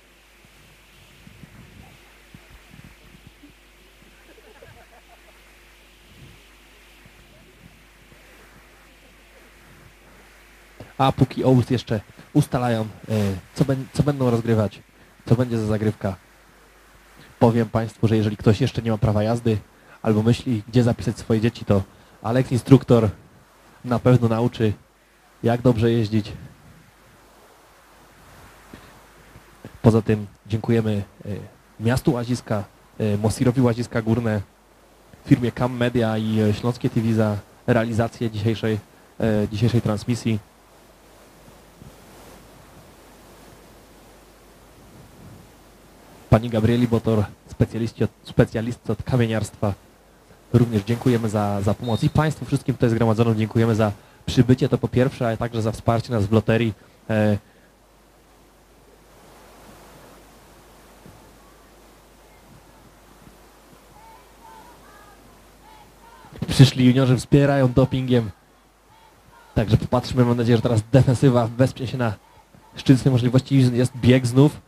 A póki Owls jeszcze ustalają, y, co, ben, co będą rozgrywać, co będzie za zagrywka, powiem Państwu, że jeżeli ktoś jeszcze nie ma prawa jazdy, albo myśli, gdzie zapisać swoje dzieci, to Alex Instruktor na pewno nauczy, jak dobrze jeździć. Poza tym dziękujemy miastu Łaziska, Mosirowi Łaziska Górne, firmie Cam Media i Śląskie T V za realizację dzisiejszej, dzisiejszej transmisji. Pani Gabrieli Botor, specjaliści od, specjalistce od kamieniarstwa, również dziękujemy za, za pomoc i Państwu wszystkim tutaj zgromadzonym dziękujemy za przybycie, to po pierwsze, ale także za wsparcie nas w loterii. E, Przyszli juniorzy, wspierają dopingiem. Także popatrzmy, mam nadzieję, że teraz defensywa wespnie się na szczyt swojej możliwości. Jest bieg znów.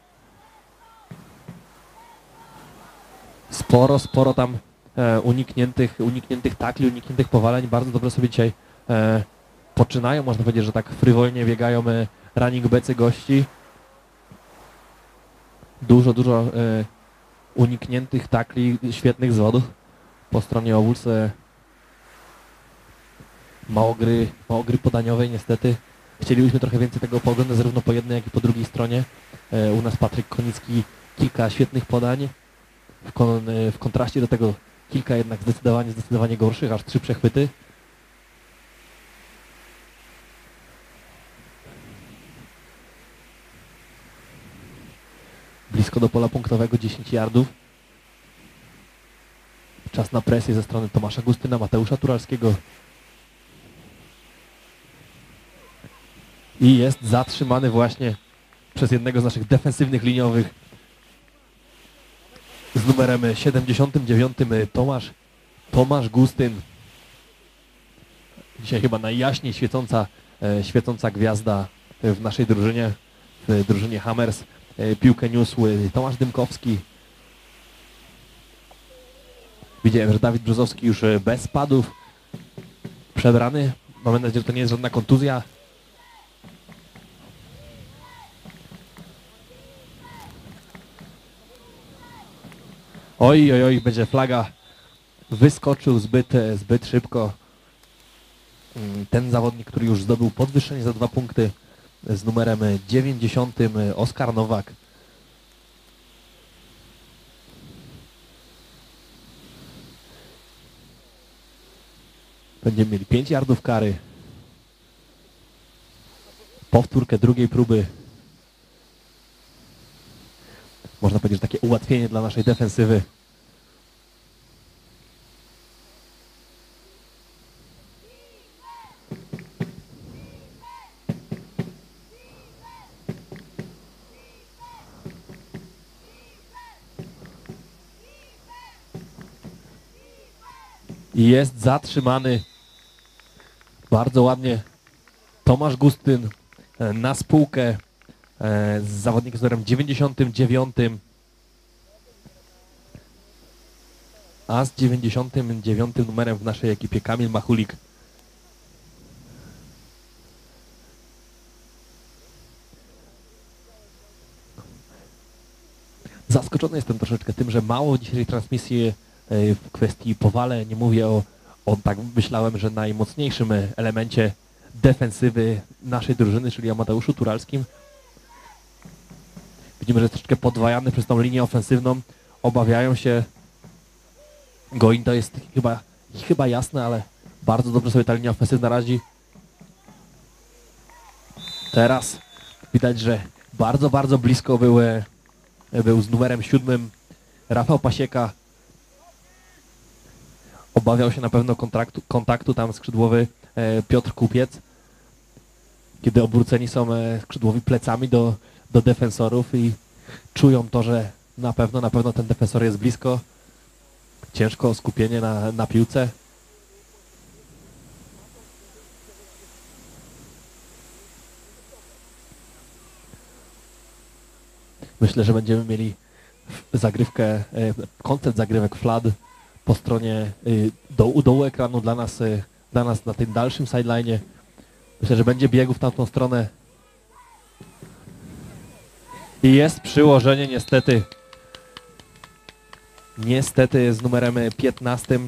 Sporo, sporo tam e, unikniętych, unikniętych takli, unikniętych powaleń. Bardzo dobrze sobie dzisiaj e, poczynają, można powiedzieć, że tak frywolnie biegają e, running backsy gości. Dużo, dużo e, unikniętych takli, świetnych zwodów po stronie Owls. E, mało gry, mało gry podaniowej niestety. Chcielibyśmy trochę więcej tego pooglądać zarówno po jednej, jak i po drugiej stronie. E, u nas Patryk Konicki kilka świetnych podań. W, kon, e, w kontraście do tego kilka jednak zdecydowanie, zdecydowanie gorszych, aż trzy przechwyty. Blisko do pola punktowego, dziesięć yardów. Czas na presję ze strony Tomasza Gustyna, Mateusza Turalskiego. I jest zatrzymany właśnie przez jednego z naszych defensywnych liniowych z numerem siedemdziesiątym dziewiątym Tomasz, Tomasz Gustyn. Dzisiaj chyba najjaśniej świecąca, e, świecąca gwiazda w naszej drużynie, w drużynie Hammers. E, piłkę niósł Tomasz Dymkowski. Widziałem, że Dawid Brzozowski już bez spadów, przebrany. Mamy nadzieję, że to nie jest żadna kontuzja. Oj, oj, oj, będzie flaga. Wyskoczył zbyt, zbyt szybko. Ten zawodnik, który już zdobył podwyższenie za dwa punkty z numerem dziewięćdziesiątym, Oskar Nowak. Będziemy mieli pięć yardów kary. Powtórkę drugiej próby. Można powiedzieć, że takie ułatwienie dla naszej defensywy. I jest zatrzymany bardzo ładnie Tomasz Gustyn na spółkę z zawodnikiem z numerem dziewięćdziesiątym dziewiątym, a z dziewięćdziesiątym dziewiątym numerem w naszej ekipie Kamil Machulik. Zaskoczony jestem troszeczkę tym, że mało w dzisiejszej transmisji w kwestii Powale. Nie mówię o, o, tak myślałem, że najmocniejszym elemencie defensywy naszej drużyny, czyli o Mateuszu Turalskim. Widzimy, że jest troszeczkę podwajany przez tą linię ofensywną. Obawiają się go i to jest chyba, chyba jasne, ale bardzo dobrze sobie ta linia ofensywna radzi. Teraz widać, że bardzo, bardzo blisko był, był z numerem siódmym Rafał Pasieka. Obawiał się na pewno kontaktu, kontaktu tam skrzydłowy e, Piotr Kupiec, kiedy obróceni są e, skrzydłowi plecami do, do defensorów i czują to, że na pewno, na pewno ten defensor jest blisko. Ciężko o skupienie na, na piłce. Myślę, że będziemy mieli zagrywkę, e, koncept zagrywek flood po stronie y, dołu, dołu ekranu dla nas, y, dla nas na tym dalszym sideline'ie. Myślę, że będzie biegu w tamtą stronę. I jest przyłożenie niestety. Niestety z numerem piętnastym.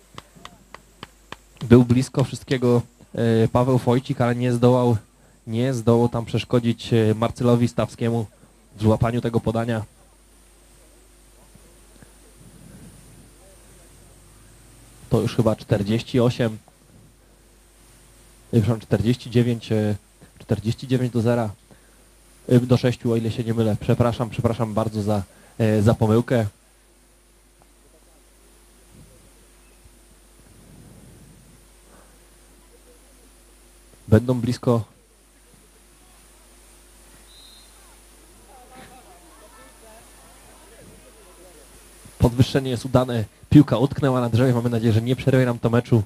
Był blisko wszystkiego y, Paweł Wojcik, ale nie zdołał, nie zdołał tam przeszkodzić y, Marcelowi Stawskiemu w złapaniu tego podania. To już chyba czterdzieści osiem, przepraszam, czterdzieści dziewięć, czterdzieści dziewięć do zera, do sześciu, o ile się nie mylę. Przepraszam, przepraszam bardzo za, za pomyłkę. Będą blisko. Podwyższenie jest udane. Piłka utknęła na drzewie. Mamy nadzieję, że nie przerwie nam to meczu.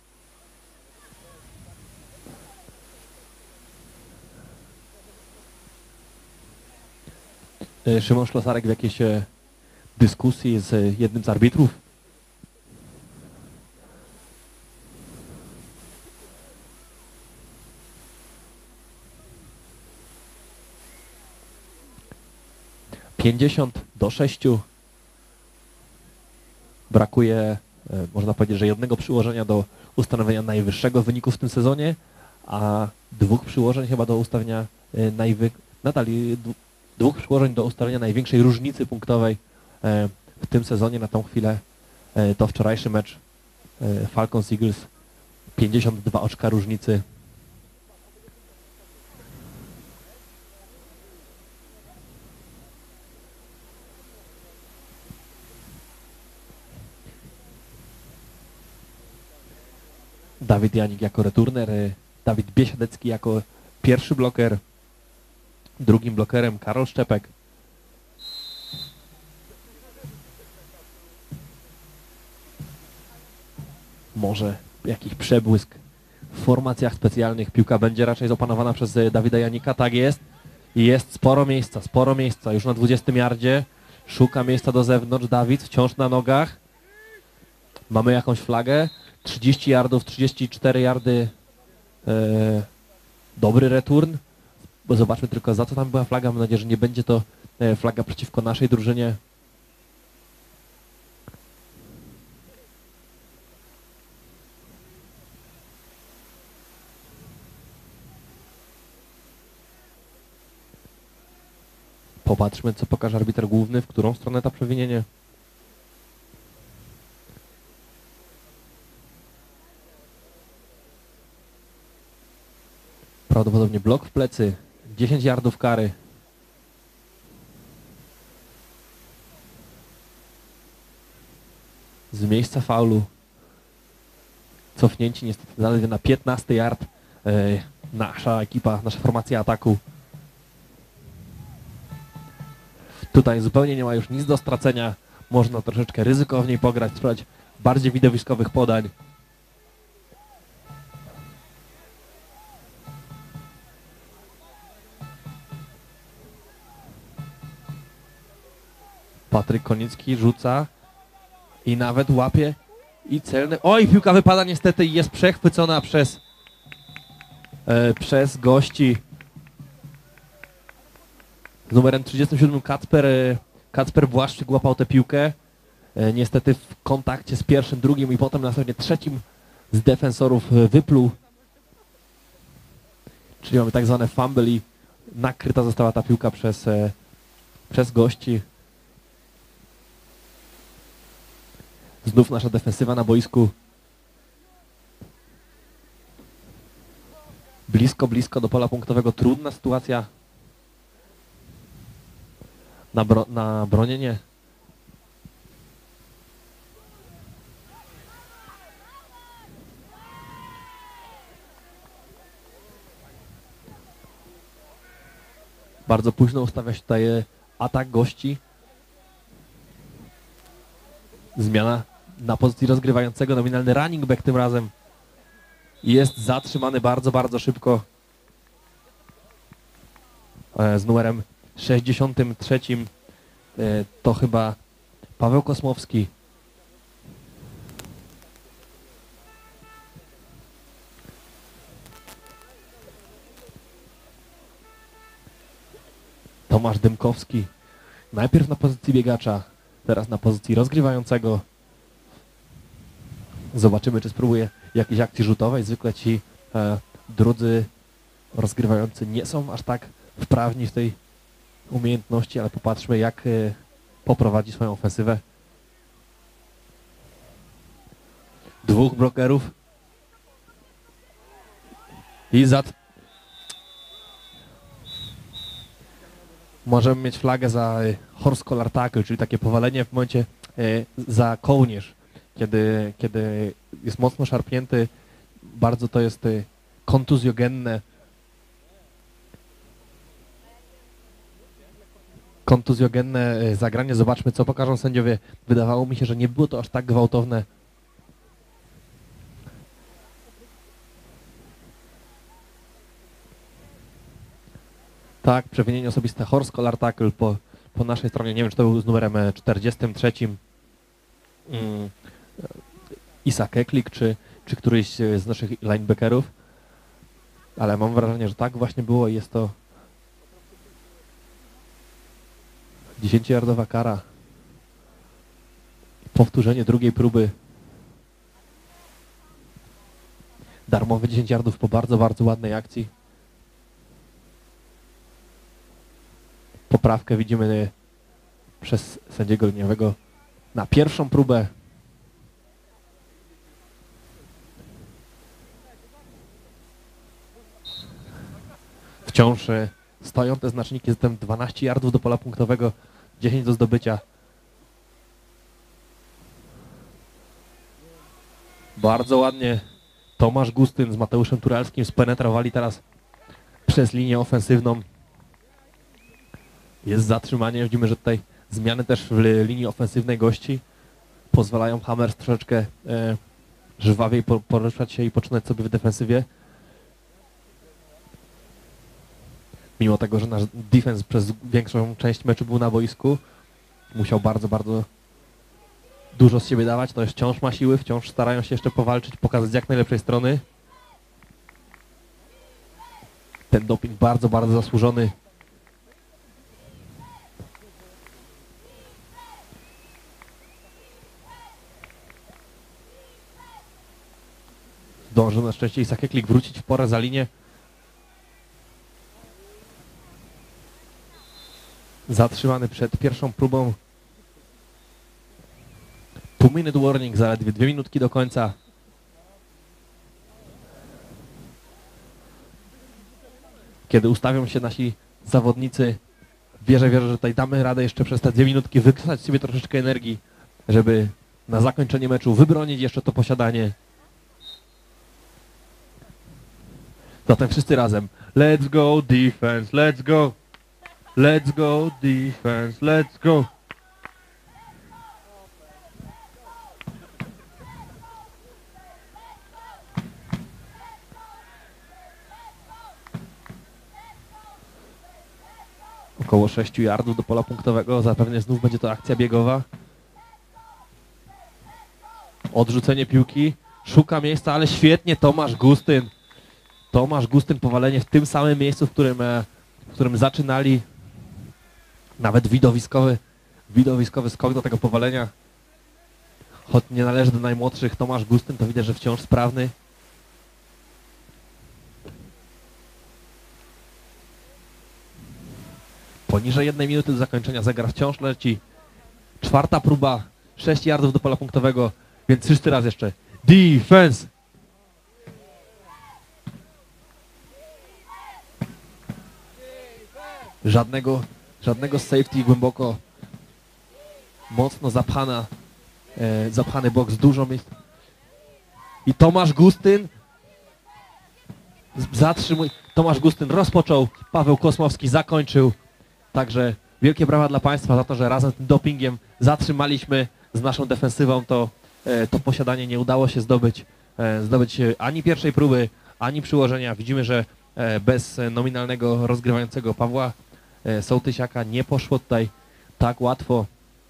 Szymon Szlosarek w jakiejś dyskusji z jednym z arbitrów. pięćdziesiąt do sześciu. Brakuje, można powiedzieć, że jednego przyłożenia do ustanowienia najwyższego wyniku w tym sezonie, a dwóch przyłożeń chyba do ustawienia najwy... nadal dwóch przyłożeń do ustalenia największej różnicy punktowej w tym sezonie na tą chwilę. To wczorajszy mecz Falcons Eagles, pięćdziesiąt dwa oczka różnicy. Dawid Janik jako returner, Dawid Biesiadecki jako pierwszy bloker, drugim blokerem Karol Szczepek. Może jakiś przebłysk w formacjach specjalnych. Piłka będzie raczej opanowana przez Dawida Janika. Tak jest. Jest sporo miejsca, sporo miejsca. Już na dwudziestym yardzie. Szuka miejsca do zewnątrz. Dawid wciąż na nogach. Mamy jakąś flagę. trzydzieści yardów, trzydzieści cztery yardy. E, dobry return. Bo zobaczmy tylko, za co tam była flaga. Mam nadzieję, że nie będzie to e, flaga przeciwko naszej drużynie. Popatrzmy, co pokaże arbiter główny, w którą stronę to przewinienie. Prawdopodobnie blok w plecy. dziesięć yardów kary. Z miejsca faulu. Cofnięci niestety zaledwie na piętnasty yard. Yy, nasza ekipa, nasza formacja ataku. Tutaj zupełnie nie ma już nic do stracenia. Można troszeczkę ryzykowniej pograć, spróbować bardziej widowiskowych podań. Patryk Konicki rzuca i nawet łapie i celny. Oj, piłka wypada niestety i jest przechwycona przez, e, przez gości. Z numerem trzydziestym siódmym Kacper, Kacper Błaszczyk łapał tę piłkę. E, niestety w kontakcie z pierwszym, drugim i potem następnie trzecim z defensorów wypluł. Czyli mamy tak zwane fumble i nakryta została ta piłka przez, e, przez gości. Znów nasza defensywa na boisku. Blisko, blisko do pola punktowego. Trudna sytuacja na, bro na bronienie. Bardzo późno ustawia się tutaj atak gości. Zmiana na pozycji rozgrywającego, nominalny running back tym razem. Jest zatrzymany bardzo, bardzo szybko z numerem sześćdziesiątym trzecim. To chyba Paweł Kosmowski. Tomasz Dymkowski. Najpierw na pozycji biegacza, teraz na pozycji rozgrywającego. Zobaczymy, czy spróbuje jakiejś akcji rzutowej. Zwykle ci e, drudzy rozgrywający nie są aż tak wprawni w tej umiejętności, ale popatrzmy, jak e, poprowadzi swoją ofensywę. Dwóch blokerów. Izat. Możemy mieć flagę za e, horse collar tackle, czyli takie powalenie w momencie e, za kołnierz. Kiedy, kiedy jest mocno szarpnięty, bardzo to jest kontuzjogenne. Kontuzjogenne zagranie. Zobaczmy, co pokażą sędziowie. Wydawało mi się, że nie było to aż tak gwałtowne. Tak, przewinienie osobiste horse collar tackle po, po naszej stronie. Nie wiem, czy to był z numerem czterdziestym trzecim. Mm. Isak Eklik, czy, czy któryś z naszych linebackerów, ale mam wrażenie, że tak właśnie było i jest to dziesięciojardowa kara. Powtórzenie drugiej próby. Darmowe dziesięć yardów po bardzo, bardzo ładnej akcji. Poprawkę widzimy przez sędziego liniowego na pierwszą próbę. Wciąż stoją te znaczniki, zatem dwanaście yardów do pola punktowego, dziesięć do zdobycia. Bardzo ładnie Tomasz Gustyn z Mateuszem Turalskim spenetrowali teraz przez linię ofensywną. Jest zatrzymanie, widzimy, że tutaj zmiany też w linii ofensywnej gości pozwalają Hammers troszeczkę e, żwawiej poruszać się i poczynać sobie w defensywie. Mimo tego, że nasz defense przez większą część meczu był na boisku, musiał bardzo, bardzo dużo z siebie dawać, to jest wciąż ma siły, wciąż starają się jeszcze powalczyć, pokazać z jak najlepszej strony. Ten doping bardzo, bardzo zasłużony. Zdążył na szczęście Isak Eklik wrócić w porę za linię. Zatrzymany przed pierwszą próbą. Two minute warning, zaledwie dwie minutki do końca. Kiedy ustawią się nasi zawodnicy, wierzę, wierzę, że tutaj damy radę jeszcze przez te dwie minutki wykrzesać sobie troszeczkę energii, żeby na zakończenie meczu wybronić jeszcze to posiadanie. Zatem wszyscy razem. Let's go defense, let's go. Let's go defense, let's go. Około sześciu yardów do pola punktowego, zapewne znów będzie to akcja biegowa. Odrzucenie piłki, szuka miejsca, ale świetnie Tomasz Gustyn. Tomasz Gustyn, powalenie w tym samym miejscu, w którym, w którym zaczynali. Nawet widowiskowy, widowiskowy skok do tego powalenia. Choć nie należy do najmłodszych, Tomasz Gustyn to widać, że wciąż sprawny. Poniżej jednej minuty do zakończenia zegar wciąż leci. Czwarta próba, sześć yardów do pola punktowego, więc wszyscy raz jeszcze. Defense! Żadnego, żadnego safety głęboko, mocno zapchana, e, zapchany boks, dużo miejsc. I Tomasz Gustyn zatrzymuj. Tomasz Gustyn rozpoczął, Paweł Kosmowski zakończył. Także wielkie brawa dla Państwa za to, że razem z tym dopingiem zatrzymaliśmy z naszą defensywą to, e, to posiadanie. Nie udało się zdobyć, e, zdobyć ani pierwszej próby, ani przyłożenia. Widzimy, że e, bez nominalnego rozgrywającego Pawła e, Sołtysiaka nie poszło tutaj tak łatwo.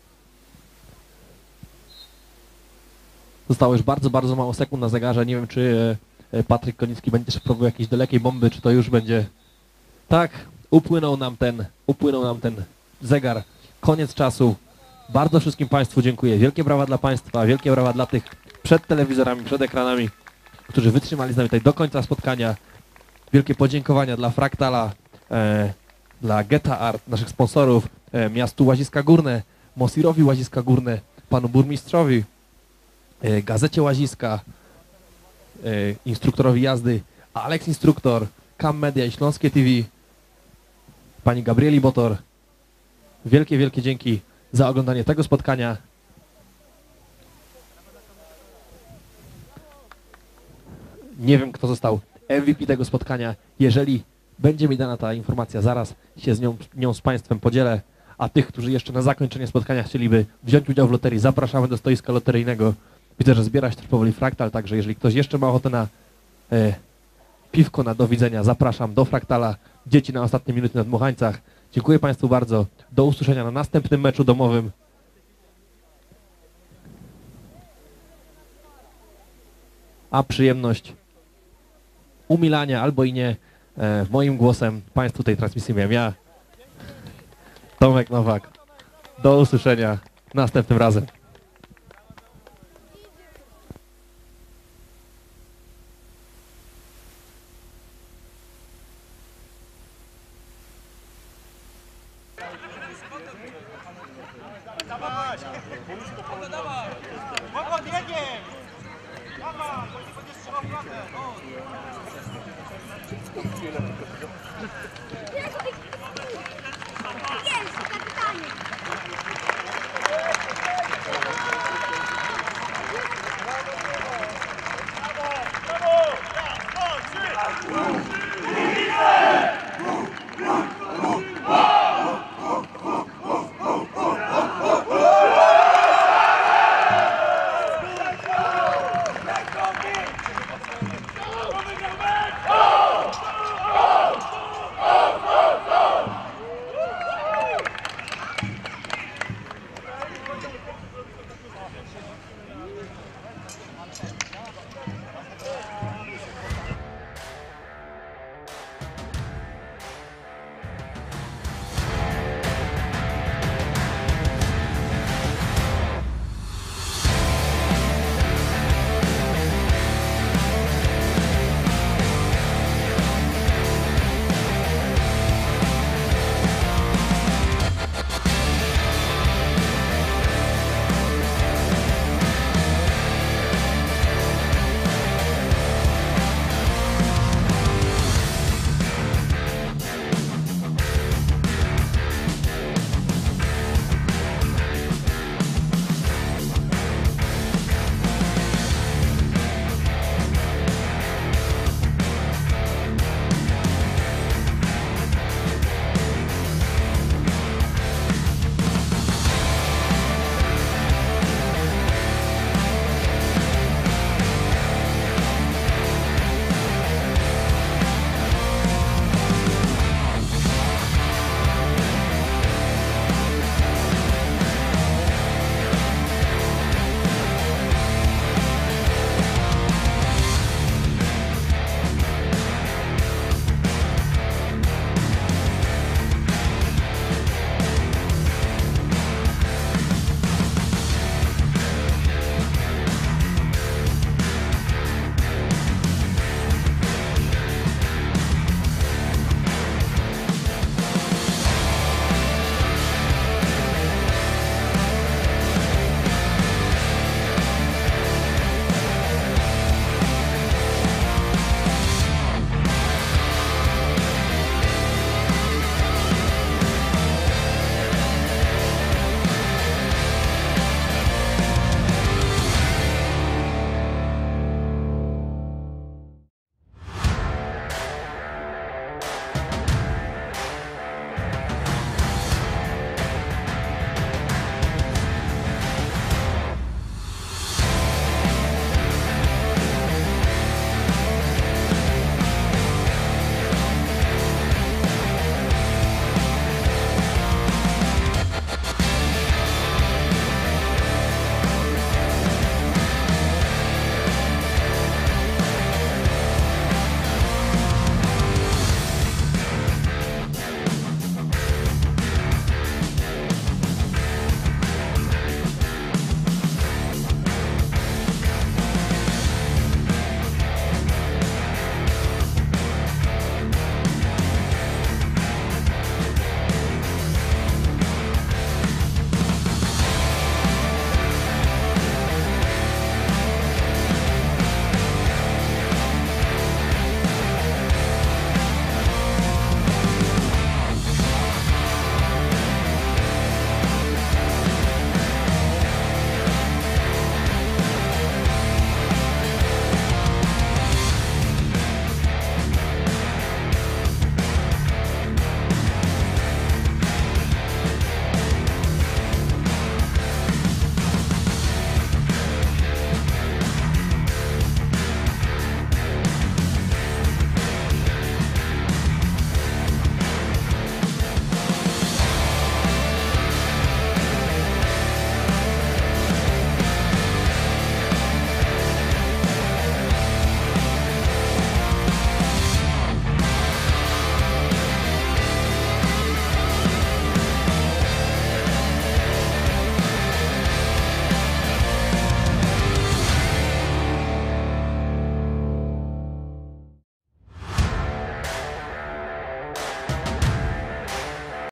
Zostało już bardzo, bardzo mało sekund na zegarze. Nie wiem, czy e, Patryk Konicki będzie też próbował jakiejś dalekiej bomby, czy to już będzie... Tak, upłynął nam ten, upłynął nam ten zegar. Koniec czasu. Bardzo wszystkim Państwu dziękuję. Wielkie brawa dla Państwa, wielkie brawa dla tych przed telewizorami, przed ekranami, którzy wytrzymali z nami tutaj do końca spotkania. Wielkie podziękowania dla Fraktala, e, dla Geta Art, naszych sponsorów, e, miastu Łaziska Górne, Mosirowi Łaziska Górne, panu burmistrzowi, e, Gazecie Łaziska, e, instruktorowi jazdy, Alex Instruktor, Cam Media i Śląskie T V, pani Gabrieli Botor. Wielkie, wielkie dzięki za oglądanie tego spotkania. Nie wiem, kto został M V P tego spotkania. Jeżeli będzie mi dana ta informacja, zaraz się z nią, nią z Państwem podzielę. A tych, którzy jeszcze na zakończenie spotkania chcieliby wziąć udział w loterii, zapraszamy do stoiska loteryjnego. Widzę, że zbiera się też powoli Fraktal, także jeżeli ktoś jeszcze ma ochotę na e, piwko na do widzenia, zapraszam do Fraktala. Dzieci na ostatnie minuty na dmuchańcach. Dziękuję Państwu bardzo. Do usłyszenia na następnym meczu domowym. A przyjemność umilania albo i nie e, moim głosem Państwu tej transmisji miałem ja, Tomek Nowak. Do usłyszenia następnym razem. Dawaj! Dawaj! Mogą biegiem! Dawaj! Bo nie będziesz trzymał klatę!